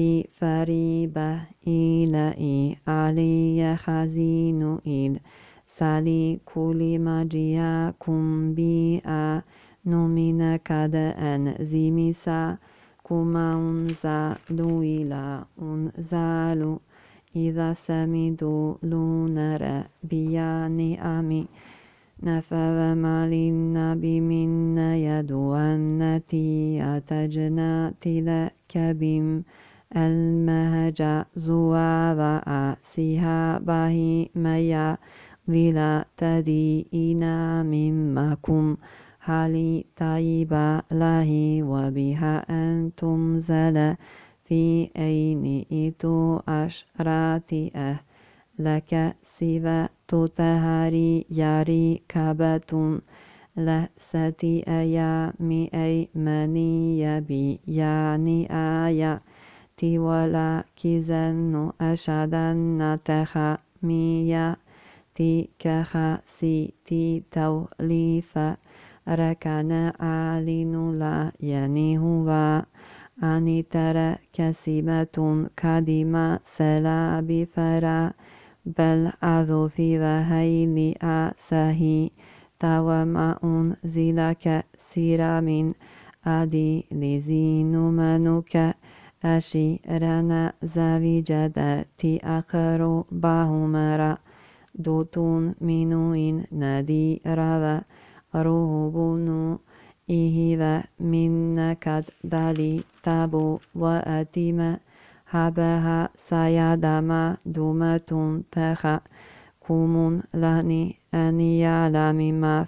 سفريبة إلئي علي خزين إل sali kuli magia kumbia nomina kada en zimisa kuma unza luila unzalu إذا سمدوا لونر بياني أمي نفذ مالنا بمن يدو النتي أتجنا تلكبم المهجا زواذا سيها باهي ميا ولا تدينا ممكم حالي طيبا لاهي وبها أنتم زل في أين إتو أشراتي لك سوى تطهري ياري كابتون لستي أيا مئي مني يبي يعني آيا تي ولا كزن أشدن تخا ميا تي كخا سي تي توليف ركن آلين لا يعني هو أني ترى كسبة كدما سلا بفرا بل أذو في ذهيل أسهي توما أنزلك سيرا من أدي لزين منك أشيرنا زوجة تي أقر باهمرا دوتون منوين ندي رذا روبنو إهذا منك دالي تابو وأتيما حبها سيادما دومة تخا كومون لاني أني يعلم ما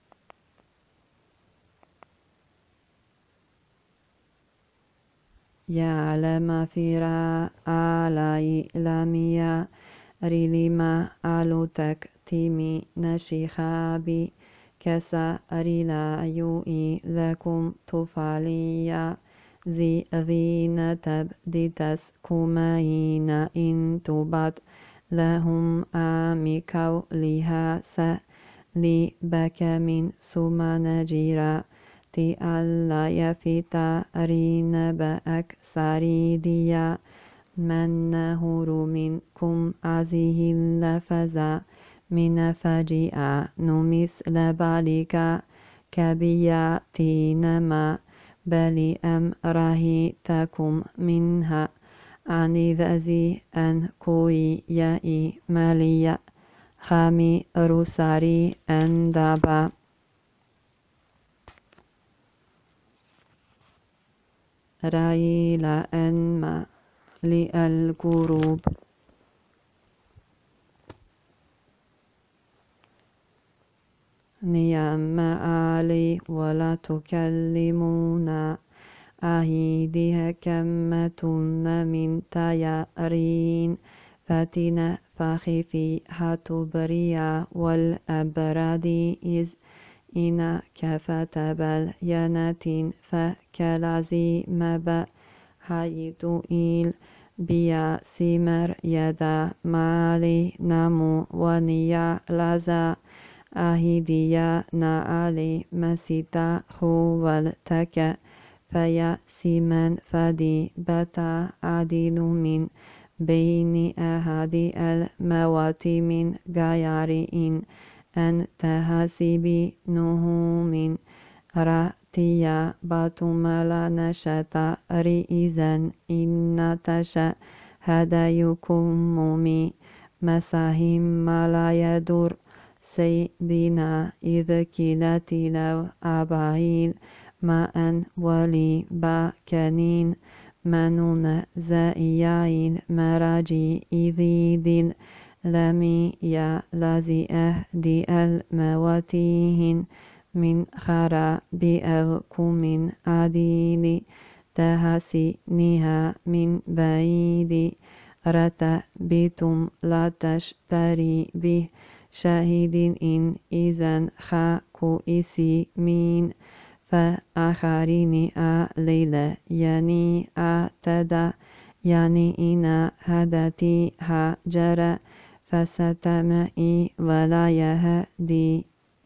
يعلم فيرا آلاي لاميا ريلما ألوتك تيمي نشيخابي كسا ريلا يوئي لكم تفاليا زي ذين تبديتس كومين إن تبات لهم آمي كولها سلي بك من سمان جيرا تي ألا يفتا رين بأك ساريديا من نهر منكم عزيه اللفزا من فجيئة نمس لبالك كبياتينما بل أمره تكم منها عن ذزي أن كوي يأي مالي خامي رساري أندابا رايل أنما للكروب نيام علي ولا تكلمونا أهيدها كمتن من تيارين فاتنا فخفي هتبريا والأبراد إذ إن كفت بلينات فكالعزي مبا حيث إل بيا سمر يدا مالي نمو ونيا لزا أهديا نعلي مسيتا خوالتك فيا سيمن فدي بتا عدل من بين أهدي الموات من غير أن تحسبي نهوم رأتيا باتملا نشتا رئيزا إن تشا هدايكم مي مساهم لا يدور سيدنا إذ كلتي لو أباهيل ماء ولي باكنين منون زائيين مراجي إذيدين لمي يا لزي أهدي المواتيهن من خراب أوكم عديل تهسينها من بعيد رتبتم لا تشتري به شاهد إن إذن خاكو إسي مين فآخرين ليلة يعني أتدا يعني إن هدتي هجر فستمعي ولا يهدي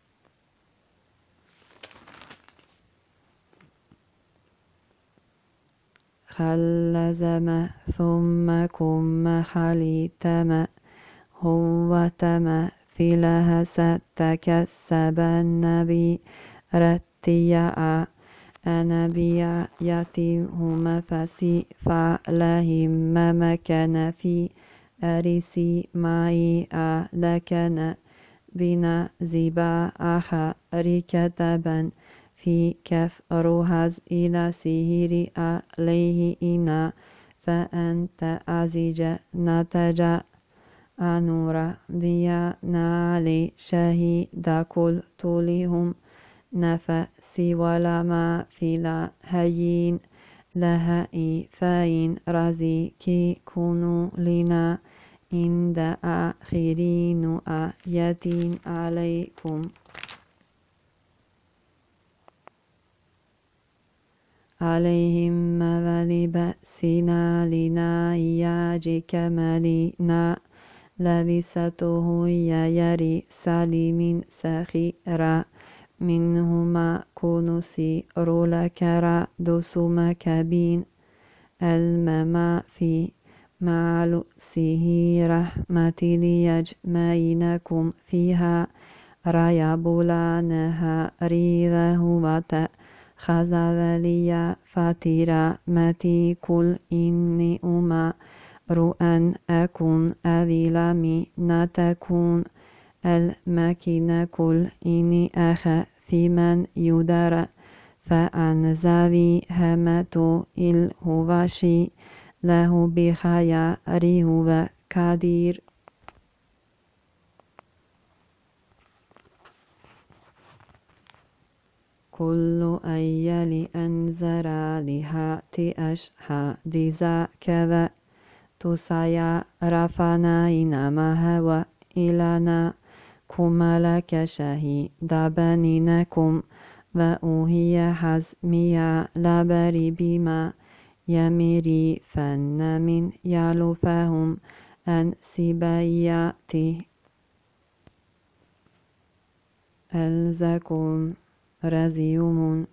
خلزم ثم كم خليتم هو تم في لها ستكسب النبي رتيا أنبيا يتيهم فسي فعلهم ما كان في أرسي معي لكن بنا زبا ركتبا في كف روهز إلى سهير عليه إنا فأنت أزج نتج أنورا ديا نالي شهيد كل طولهم نفسي ولا ما في لا هين لها فاين رزي كي كونوا لنا عند آخرين آية عليكم عليهم مذل بأسنا لنا إياج كمالنا لبسته يري سليم سخيرا منهما كونسي رولكرا دسما كبين المما في معلوسه رحمة ليجمعينكم فيها ريبولانها ريذه وتخذ لي فاترا متي كل إني رؤن أكون أذلمي نتكون المكين كل إني في من يدر فأنزلي همة الهواشي له بخياره وكدير كل أيل أنزر لهات أشهد ذا كذا تسايا رفنا إنما هو إلنا كملك شهيد بنينكم وأوهي حزميا لبري بما يمري فن من يلفهم أن سبياتي ألزكم رزيوم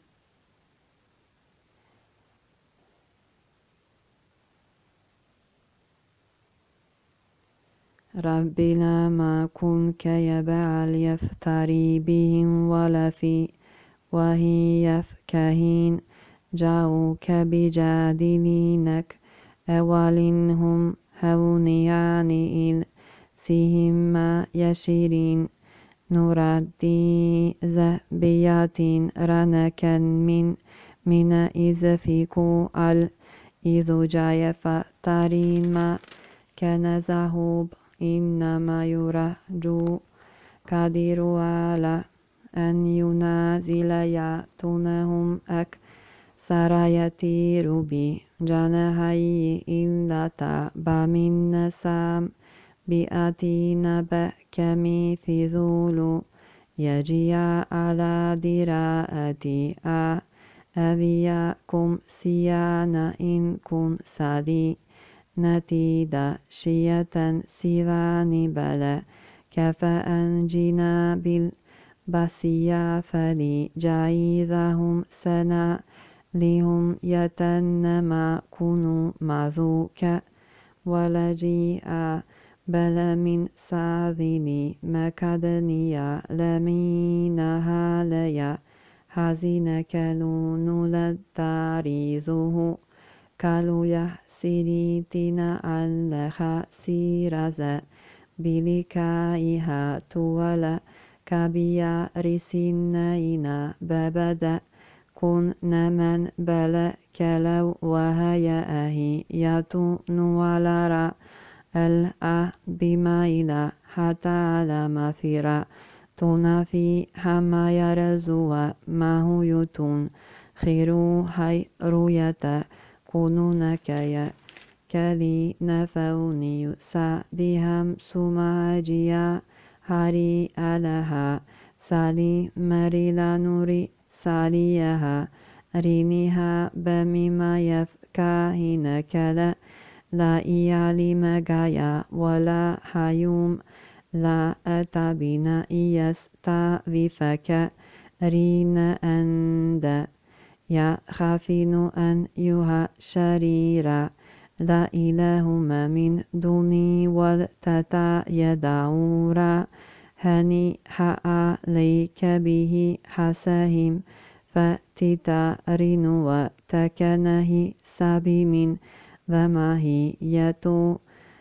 ربنا ما كن كيبعل يفتري بهم ولا في وهي يفكهين جاءوك بجادلينك أولنهم هونيان إذ سهم ما يشيرين نردي زبيات رنكا من إذ فيكو إذ جاي فترين ما كان زهوب إنما يرجو قدير على أن ينازل يأتونهم أكثر يطير بجناحي إلا تابع من نسام بأتين بكمي في ذول يجي على دراءتي أبيكم سيانا إن كن سدي نتيدا شية سيراني بلا كفأنجنا بالبسيا فلي جايذهم سنا لهم يتنما كونوا مذوك ولجيء بل من ساذني مكدنيا لمينها ليا حزين كلون للتاريذه كالو يحسريتنا على سيرزا بلكائها تولا كبيا رسينينا ببدا كن نمن بلا كلو وهي أهي يتون ولرا بما حتى على مفيرا تنافي حما يرزو ما هو يتون خيرو هاي رؤية كونون كيا كلي نفوني سادهم سماجيا هاري ألها سالي مريلا نوري ساليها رينيها بمما يفكاهن كلا لا إيالي مغايا ولا حيوم لا أتبين يستغفك رين أند يخافين أن يها شريرا لا إله ما من دوني والتتا يدعورا هنيئا ليك به حساهم فتتارين وتكنه سبيم وماهية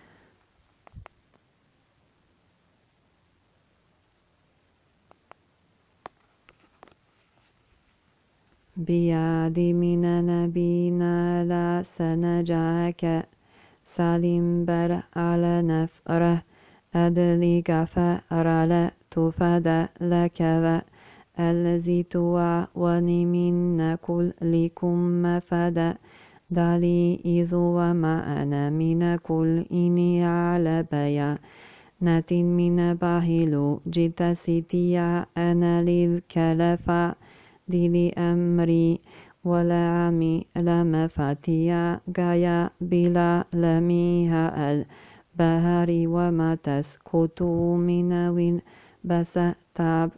بياد من نبينا لا سنجاك سالم بر على نفره أدلك فرلا تفاد لك الذي توعوني من كلكم مفاد دالي إذ وما أنا من كل إني على بيا نات من باهلو جيت سيتيا أنا للكلفة دي أمري ولا عمي لما فاتيا غايا بلا لميها البهار وما تسكت من وين بس تاب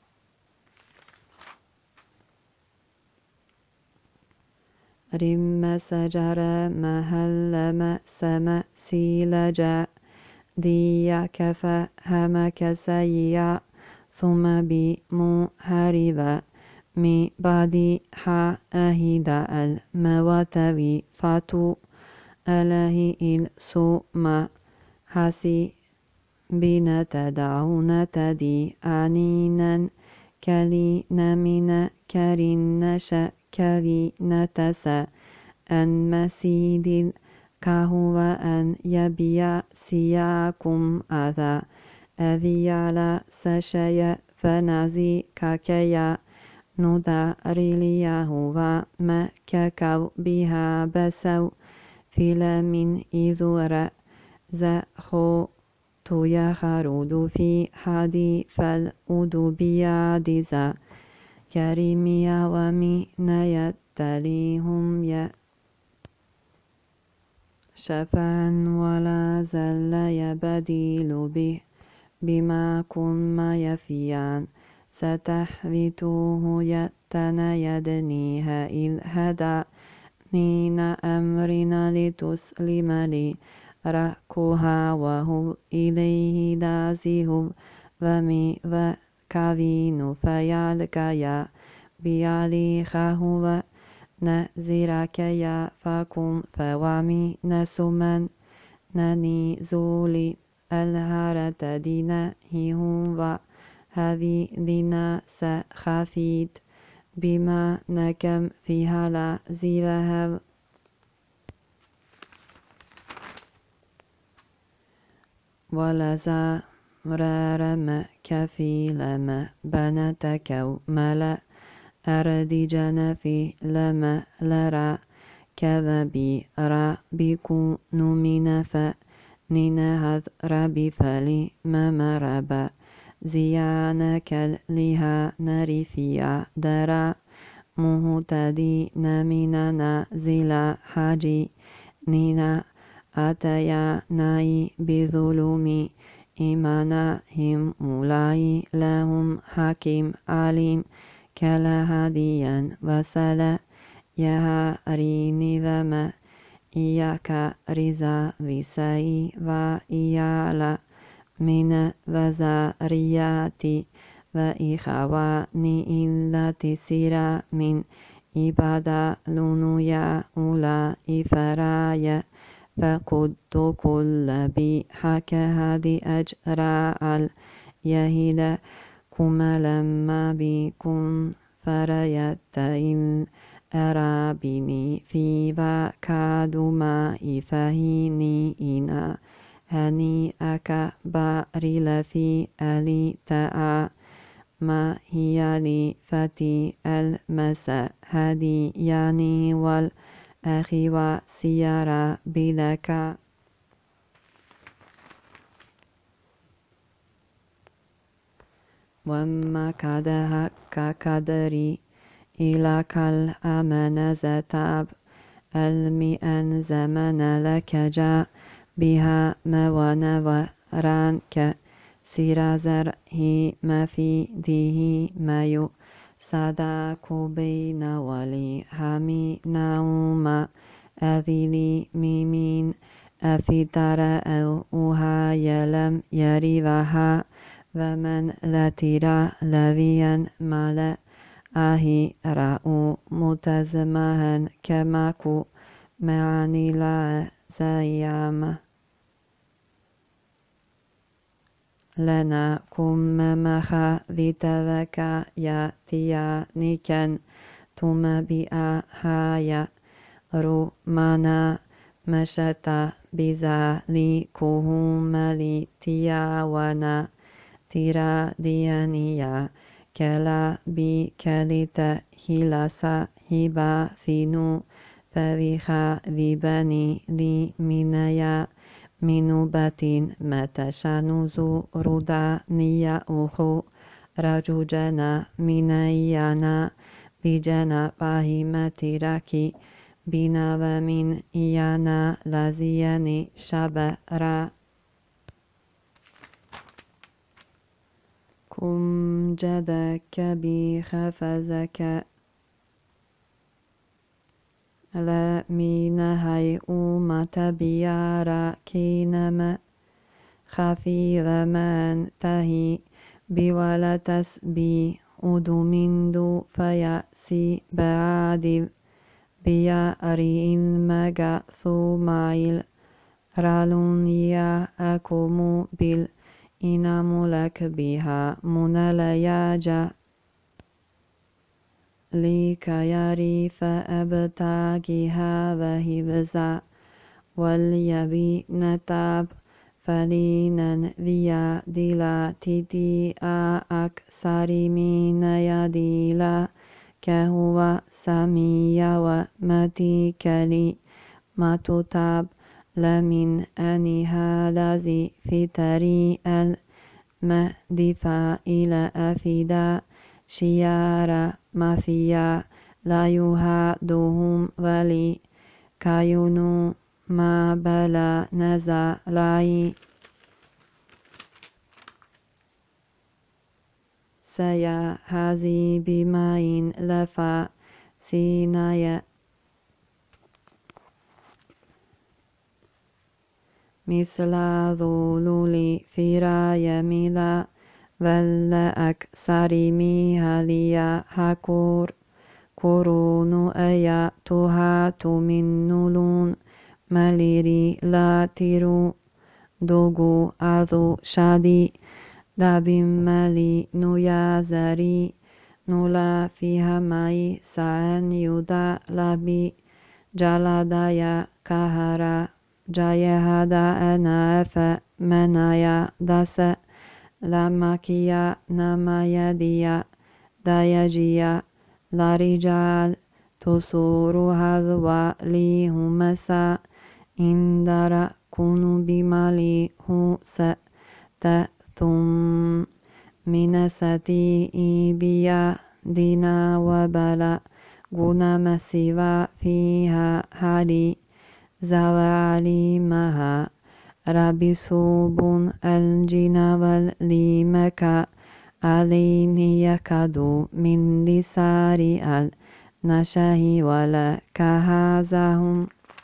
رم سجر مهل سما سيلجا ديا كفا همك سيا ثم بمهربا من بعد أهد المواتوي فاتو أله السوما حسي بنا تدعون تدي عنينا كلي نمنا كرين شكري نتسا أن مسيد كهو أن يبيا سياكم أذا أذي على سشي فنزي ككيا نداريليه وما ككو بها بسو فيلم إذور زخو يخرود في حدي فالأود بيادزا كريميا ومن يتليهم شفعا ولا زل يبديل به بما كن ما يفيان ستحويته يتنا يدنيها إذ هدى نين أمرنا لتسلم لي ركها وهو إليه دازه ومي وكavinu فيالكيا بيالي خهو نزيركيا فكم فوامي نسمن نني زولي الهارة دينا هو هذه دينا سخافيت بما نكم فيها لا زيرها ولزا مرارم كفيلم بنتك ملا أردي جنفي لما لرا كذبي را بكون من فنينهذ ربي فلي ممربا زيانك لها نريفيا درا مهتدي نمنا نزل حاجي نينا أتيا ناي بظلومي إيمانهم مولاي لهم حكيم عليم كلا هاديا وسلا يها ريني ذما إياك رزا وساي وإيالا من وزارياتي وإخواني إلا تسيرا من إبادة لنويا أولا إفرايا فقد كل بحك هذه أجراء اليهيد كما لما بكم فريت إن أرابني في وكادما إفهيني إنا هني أكبر في ألي تاء ما هي لي فتي المسا هدي يعني والأخي وسيارة بلك وما كدها كقدري إلى كالأمن زتاب المئن زمن لك جاء بها موان ورانك سيرا زره ما في ديه ما يو صداك بين ولي همي نوما أذيلي ميمين أفي ترى أو أها يلم يريوها ومن لتيرا لويا مال آهي رأو متزمها كماكو معاني لا زيام لنا كم مخا ذتذكا يا تيا نيكن توم بيا هايا رو مانا مشتا بيزا لي كوهم لي تيا وانا تيرا ديانيا كلا بي كاليتا هيلاسا هيبا فينو فريخا ذيباني لي منايا منوباتين متشانوزو رودا نيا أوخو راجو جانا منايانا بجانا باهيمتي راكي بنا ومن إيانا لازياني شبرا كم جدك بخفزك لا من هاي أمة بيارا كينما خفي ومن تهي بولا تسبي أدو من دو فيأسي بعد بياري مغا ثمايل رالون يا أكومو بال إناملك بها منالياجا لكياري فأبتاكيها وهبزا واليبي نتاب فلينا via dila titi a aksari mina yadila كهو سميا ومتي كلي ماتوتاب لمن أنها لازي في تري المهدفة إلى أفيدا شيارا مافيا لا يهادهم ولي كايونو ما بلا نزالاي سيا هذي بماين لفا سينايا مثل ذولولي فرايا ميلا ولا أكثر ميهاليا هكور كورونو أيا تهاتو من نولون ماليري لا تيرو دوغو أذو شادي دابين مالي نويازاري نولا فيها ماي سان يودا لابي جالادايا كهارا جايا هذا أنا فمنايا داس لاماكيا نامايا ديا دايجيا لا رجال تصور هذا لي همسا إندرا كونوا بمالي هو ثم من ستي بيا دينا وبلا غنم سوا فيها هاري زوالي مها ربي صوب الجنا والليمكا عليني يكادو من لساري النشاه ولا كهازهم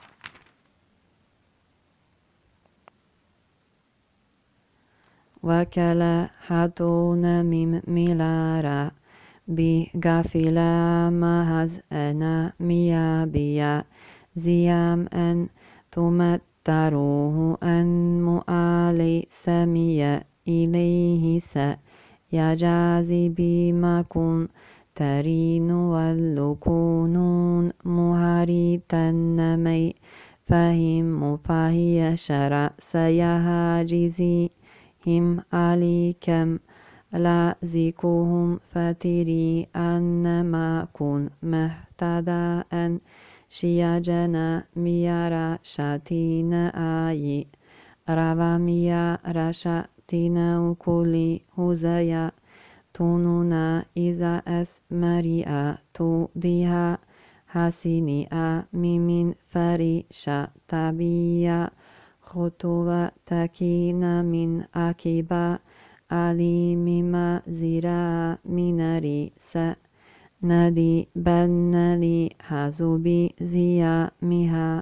وكلا حتون من ملارا بغافلا مهز أنا ميابيا زيام أن تمتروه أن مؤالي سمي إليه يجازي بما كن ترين واللكونون مهاريتا نمي فهم فهي شرع سيهاجزي هم عليكم لازكهم فتري أنما كن مهتداء شياجنا ميارا شاتين آي روا ميارا شاتين وكلي هزايا تونونا إذا أسمريا توديها حسينيا ممن فريشا تبيا خطوة تكين من أكيبا علي مما زرا مناري ندي بنلي حزوبي زيا مها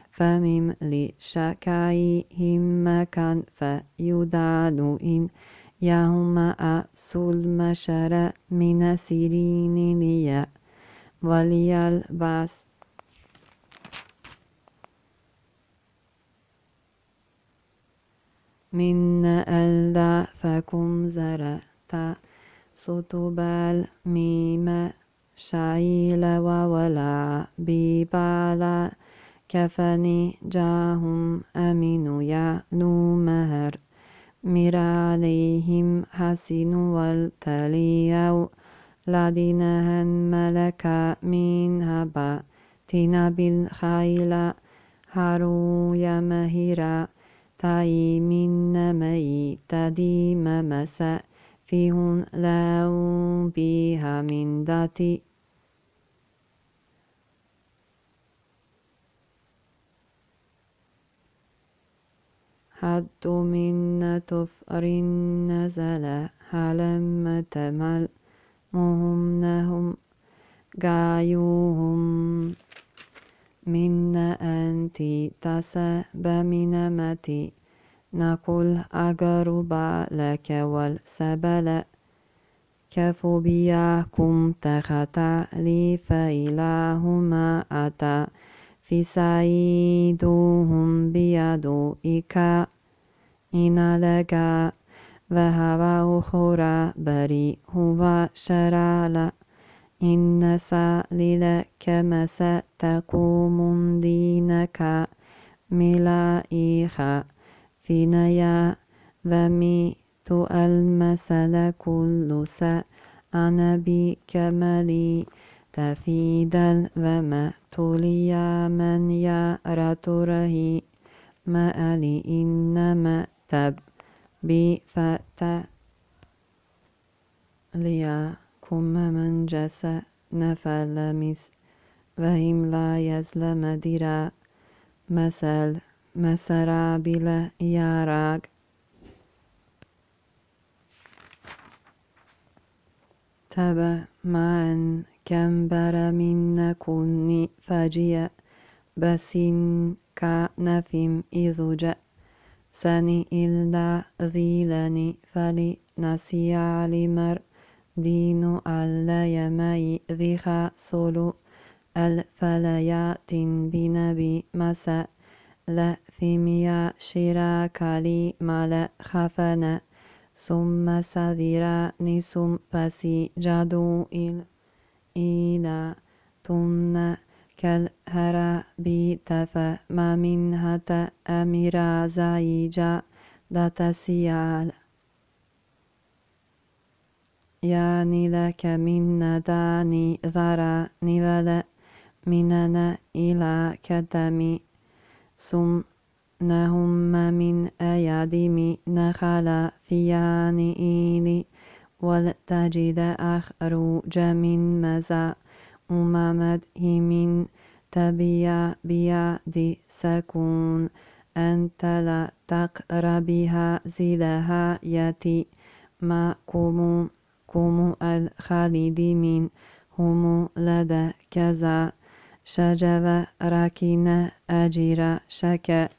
فمم لشكاي هم كان فيدان إن يهما سلمشر من سيرين ليا وليلبس من ألدا فكم زرتا سطبال ميم شعيل وولا ببالا كفني جاهم أمين يعلو مهر مر عليهم حسن والتليو لدينها ملك من هبا تنا بالخيل حرو يمهرا تاي من نمي تديم مسا فيهن لاو بها من داتي حد من تفر نزل حلم تمل مهمنهم قايوهم من أنت تسب من متي نقول أقرب لك والسبل كفوا بياكم تخطى لي فإلهما أتى في سعيدهم بيدوئك إن لك ذهب أخرى بريء هو شرال إن ساللك مسا تقوم دينك ملائخ في نيا ذمي المسل كل أنا بكملي تفيد الذم تليا من يرى تره مالي إنما تب بفت ليكم من جس نفل مس وهم لا يزلم درا مثل مسرا بلا ياراغ تبا معا كمبر من كوني فاجيا بسين كنفم إذ جاء سني إلا ذيلني فلي نسيا لمر دين ألا يمي ذيخا سولو الفليات بنبي مسا لا ثميا شراك لي ملا خفنا ثم سذرا نسم فسي جدو إلى تن كالهرا بتفا ما منها تأميرا زايجا دتسيال يعني لك من نداني ذرا نذل مننا إلى كتمي ثم نهم من أيادم نخل فيان إيلي ولتجد أخرج من مزا أمامته من تبيا بيد سكون أنت لا تقربها زلها يتي ما كم الخالد من هم لدى كذا شجر راكن أجر شكا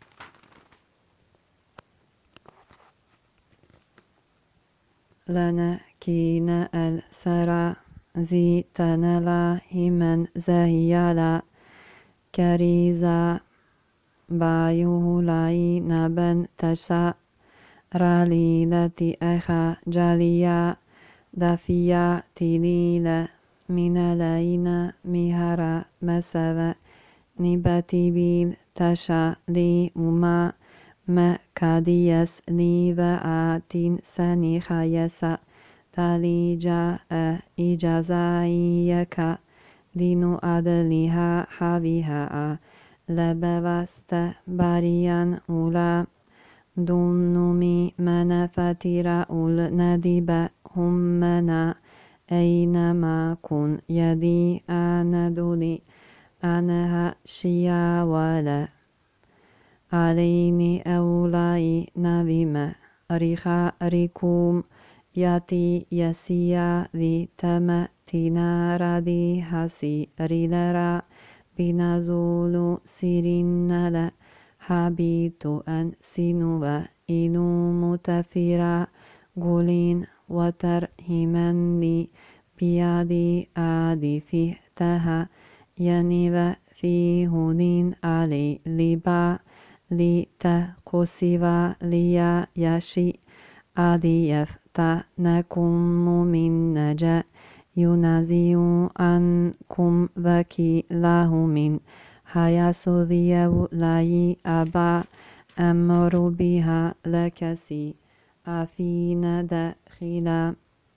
لنا كين السرى زيتنا لا همن زهيالا كريزا بايوه لاي نبن تشا راليلتي أخا جاليا دفيا تليلا من لينا مهرا مسذا نباتي بيل تشا لي وما ما كاديس لي ذات سني خيسا تالي جاء إجازايك دين أدلها حبيها لبوست بريان أولا دونمي من فتيرا أول ندب همنا أينما كن يدي أنا دولي أنها شيا ولا عليني أولاي نظيمة ريخا ريكوم ياتي يسيا ذي تمتنا ردي هسي ريلرا بنزول سيرين لا حبيت أن سنوى إنو متفرا قولين وترهمن لي بيدي آدي فيه تها ينيذ في هنين علي لبا لتقصيبا ليا يشي آدي يفتا نكم من نجا ينازي عنكم ذكي له من حياسو ذيو لاي أبا أمر بها لكسي أثين داخلا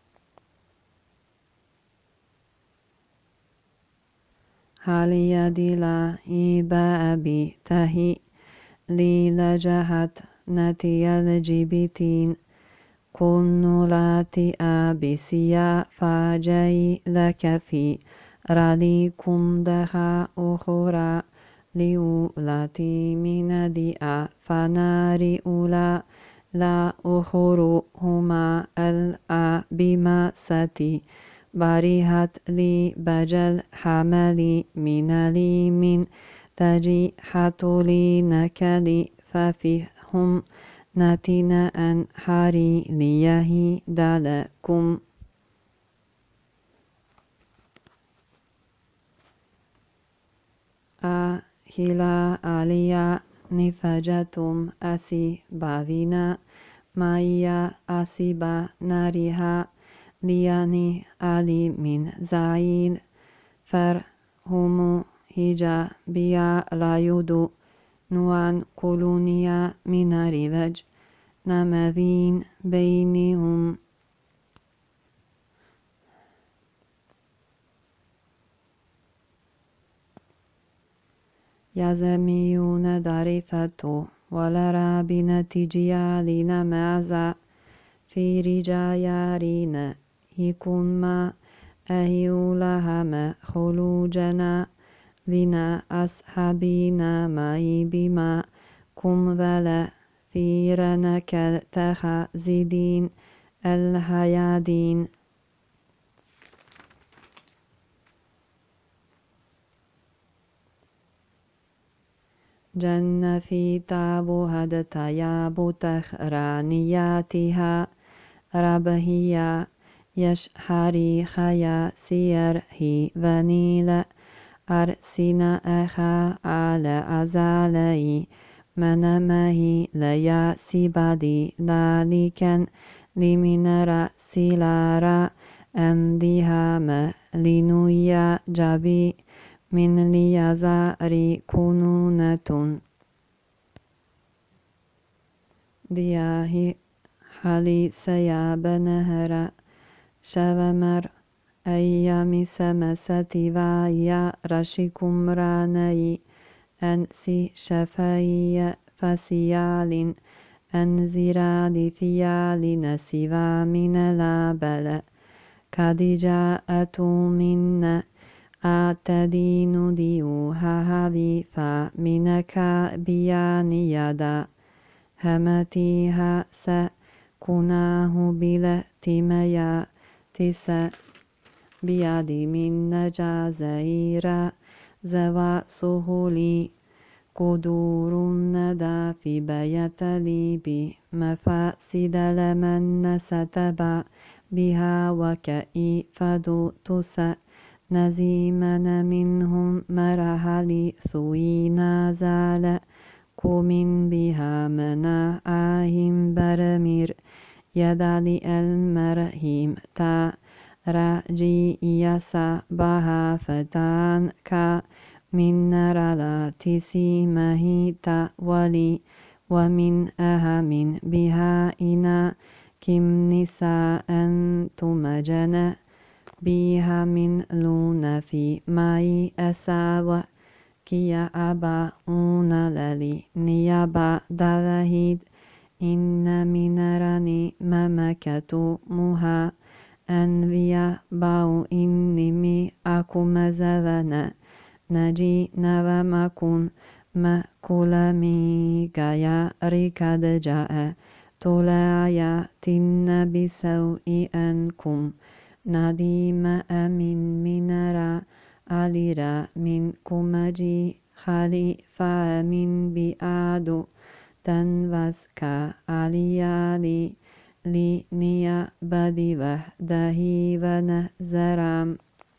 هل يدي لا إبا أبي تهي لي لجهت نتي الجبتين كن لاتي أبي سيا فاجي لك في راليكم دخا أخرى لأولاتي من دئا فناري أولا لا أخرهما الأ بما ستي بريهت لي بجل حملي من لي من تجي حتولي نكلي ففيهم ناتنا أن حاري ليهي دالكم أهلا عليا نفجتم أسي باذينا مايا أسيبا نارها لياني علي من زعين فرهم هجا بيا لا يدو نوان كولونيا من رذج نمذين بينهم يزميون دارثة ولرا بنتيجيا لنمازا في رجايارين يكون ما أهيولهم خلوجنا لنا أصحابنا معي بما كم ذلا ثيرنك التخزدين الهيادين جن في تابو هدت يابو تخرانياتها ربهيا يشحري خيا سير هي فنيل أرسنا أخا على أزالي منمه ليا سبادي ذلكن لمن سلارا أنديها لنويا جبي من ليزاري كنونة دياه حلي سياب نهر شومر أيام سمستي ويا رشكم راني أنسي شفاي فسيال أنزرا لثيال نسيوا من لابل قد جاءت منا أتدين ديوها هذه فمنك بيان يدا همتيها سكناه بلتميا تسا بيدي من نجازيرا زوا سهولي قدور الندى في بيت لي بمفاسد لمن ستبع بها وكئي فدو تسا نزيمن منهم مرحلي ثوينا زال كومن بها مناعهم برمير يدالي المرهيم تا راجي يسا بها فتان كا من نرى تسيمه تا ولي ومن أهم بها إنا كم نساء أنتم جنة بها من لون في ماي أساوى كيا أبا للي نيابا دلهيد إن من رني ممكة مها أنبيا باو إنمي أكو مزذنا نجي نومكن ما كلمي غايا ركاد جاء طلعيا تن بسوء أنكم نديم أمين منرا عليرا من كمجي خليفة من بيادو تنوسكا عليالي لنيا بدي وحده ونهزرام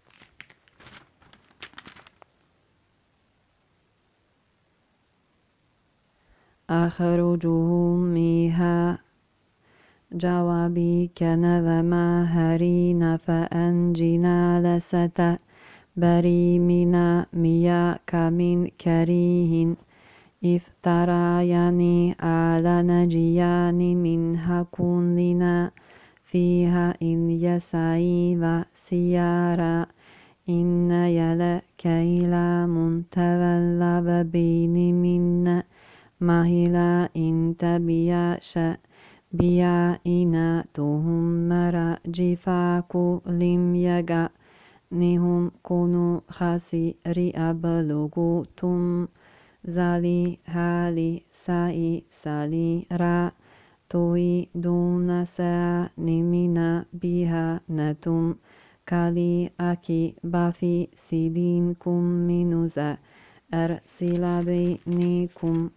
أخرجهم ميها جوابي كان وما هرين فأنجنا لسته بري منا ميا كمن كريهن إذ ترايني على نجيان منها كلنا فيها إن يسعي وسيارا إن يلك إلى منتظل بين منا مهلا إن تبياش بيا إنا تهم مرا جفاكو لم يجا نهم كونوا خاسري أبلغو تم زالي هالي ساي سالي را توي دون سا نمنا بها نتم كالي أكي بافي سيدينكم منوزا أرسل بينكم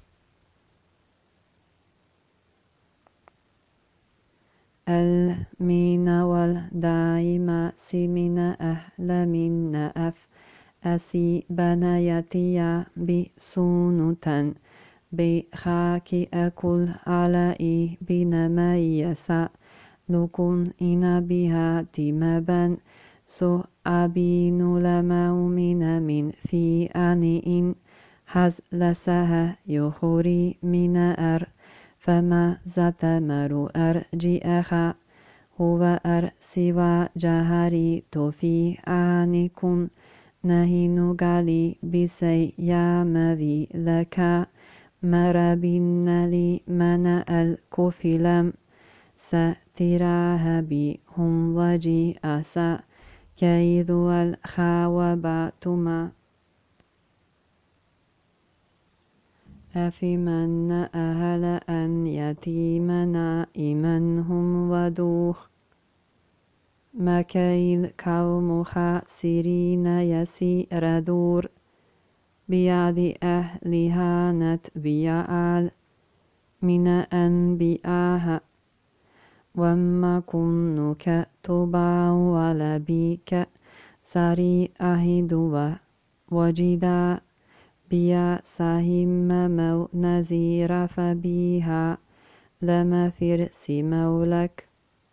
المين والدائما سمن أهل من أسي بنايتي بسنوتا بخاكي أكل على بنميسا لكن إن بها تمبا سو أبين لمؤمن من في أنئن حز لسها يخوري من فما زتمر أرجئها هو سوى جهري توفي عنكم نهين قالي بسي يا مذي لك مربين لي من الكفلم ستراها بهم وجي أسا كيذ الخواباتما أفمن أهل أن يتيمنا إمن هم ودوخ مكيل قوم خاسرين يسير دور بيد أهلها نتبيع من أنبياءها وما كنك تبع ولبيك سري أهد وجدا بيا سهم مو نزير فبيها لما فرس مولك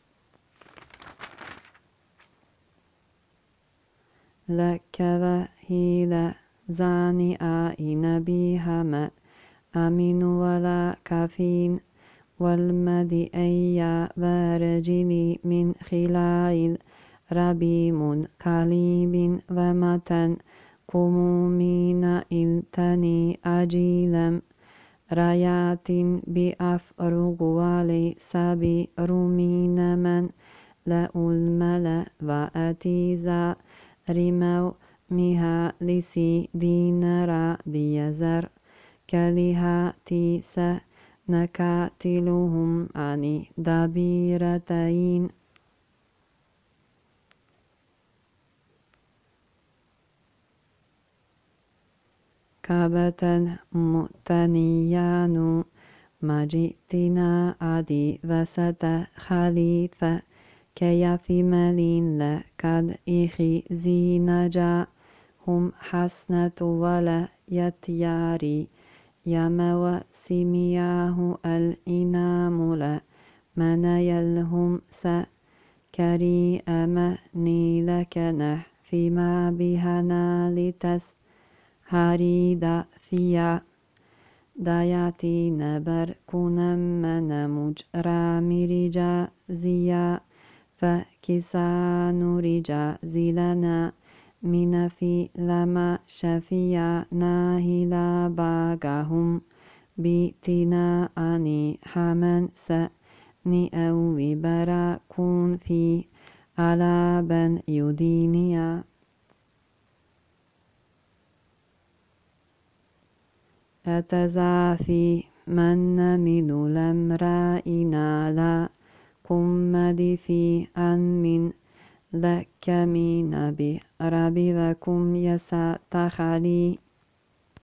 لك وهيل زانئا إن بها ما أمين ولا كفين والمدي أي ورجلي من خلال ربيم كليب ومتن قمومين إلتني أجيلم رايات بأفرغ وليس برمين من لا الملا وأتيزا رمو مها لسي دينرا ديزر كلها تيسا نكاتلهم عن دبيرتين كابة مؤتنيان ما جئتنا عدي وسط خليفة كي في ملين لقد إخي زينجا هم حسنة ولا يتياري يمو سمياه الإنام لا من يلهم سكري أمني لك نحفي ما بهنا لتس هاريدا فيا داياتي نبر كنم من مجرى مرجا زيا فكسان رجا زلنا من في لما شفيا ناهلا باقهم بيتنا أني حمن سأني أو برا كون في على بن يدينيا أتزافي من من الأمرائنا لا كمد في أن من لك من بربي وكم يستخلي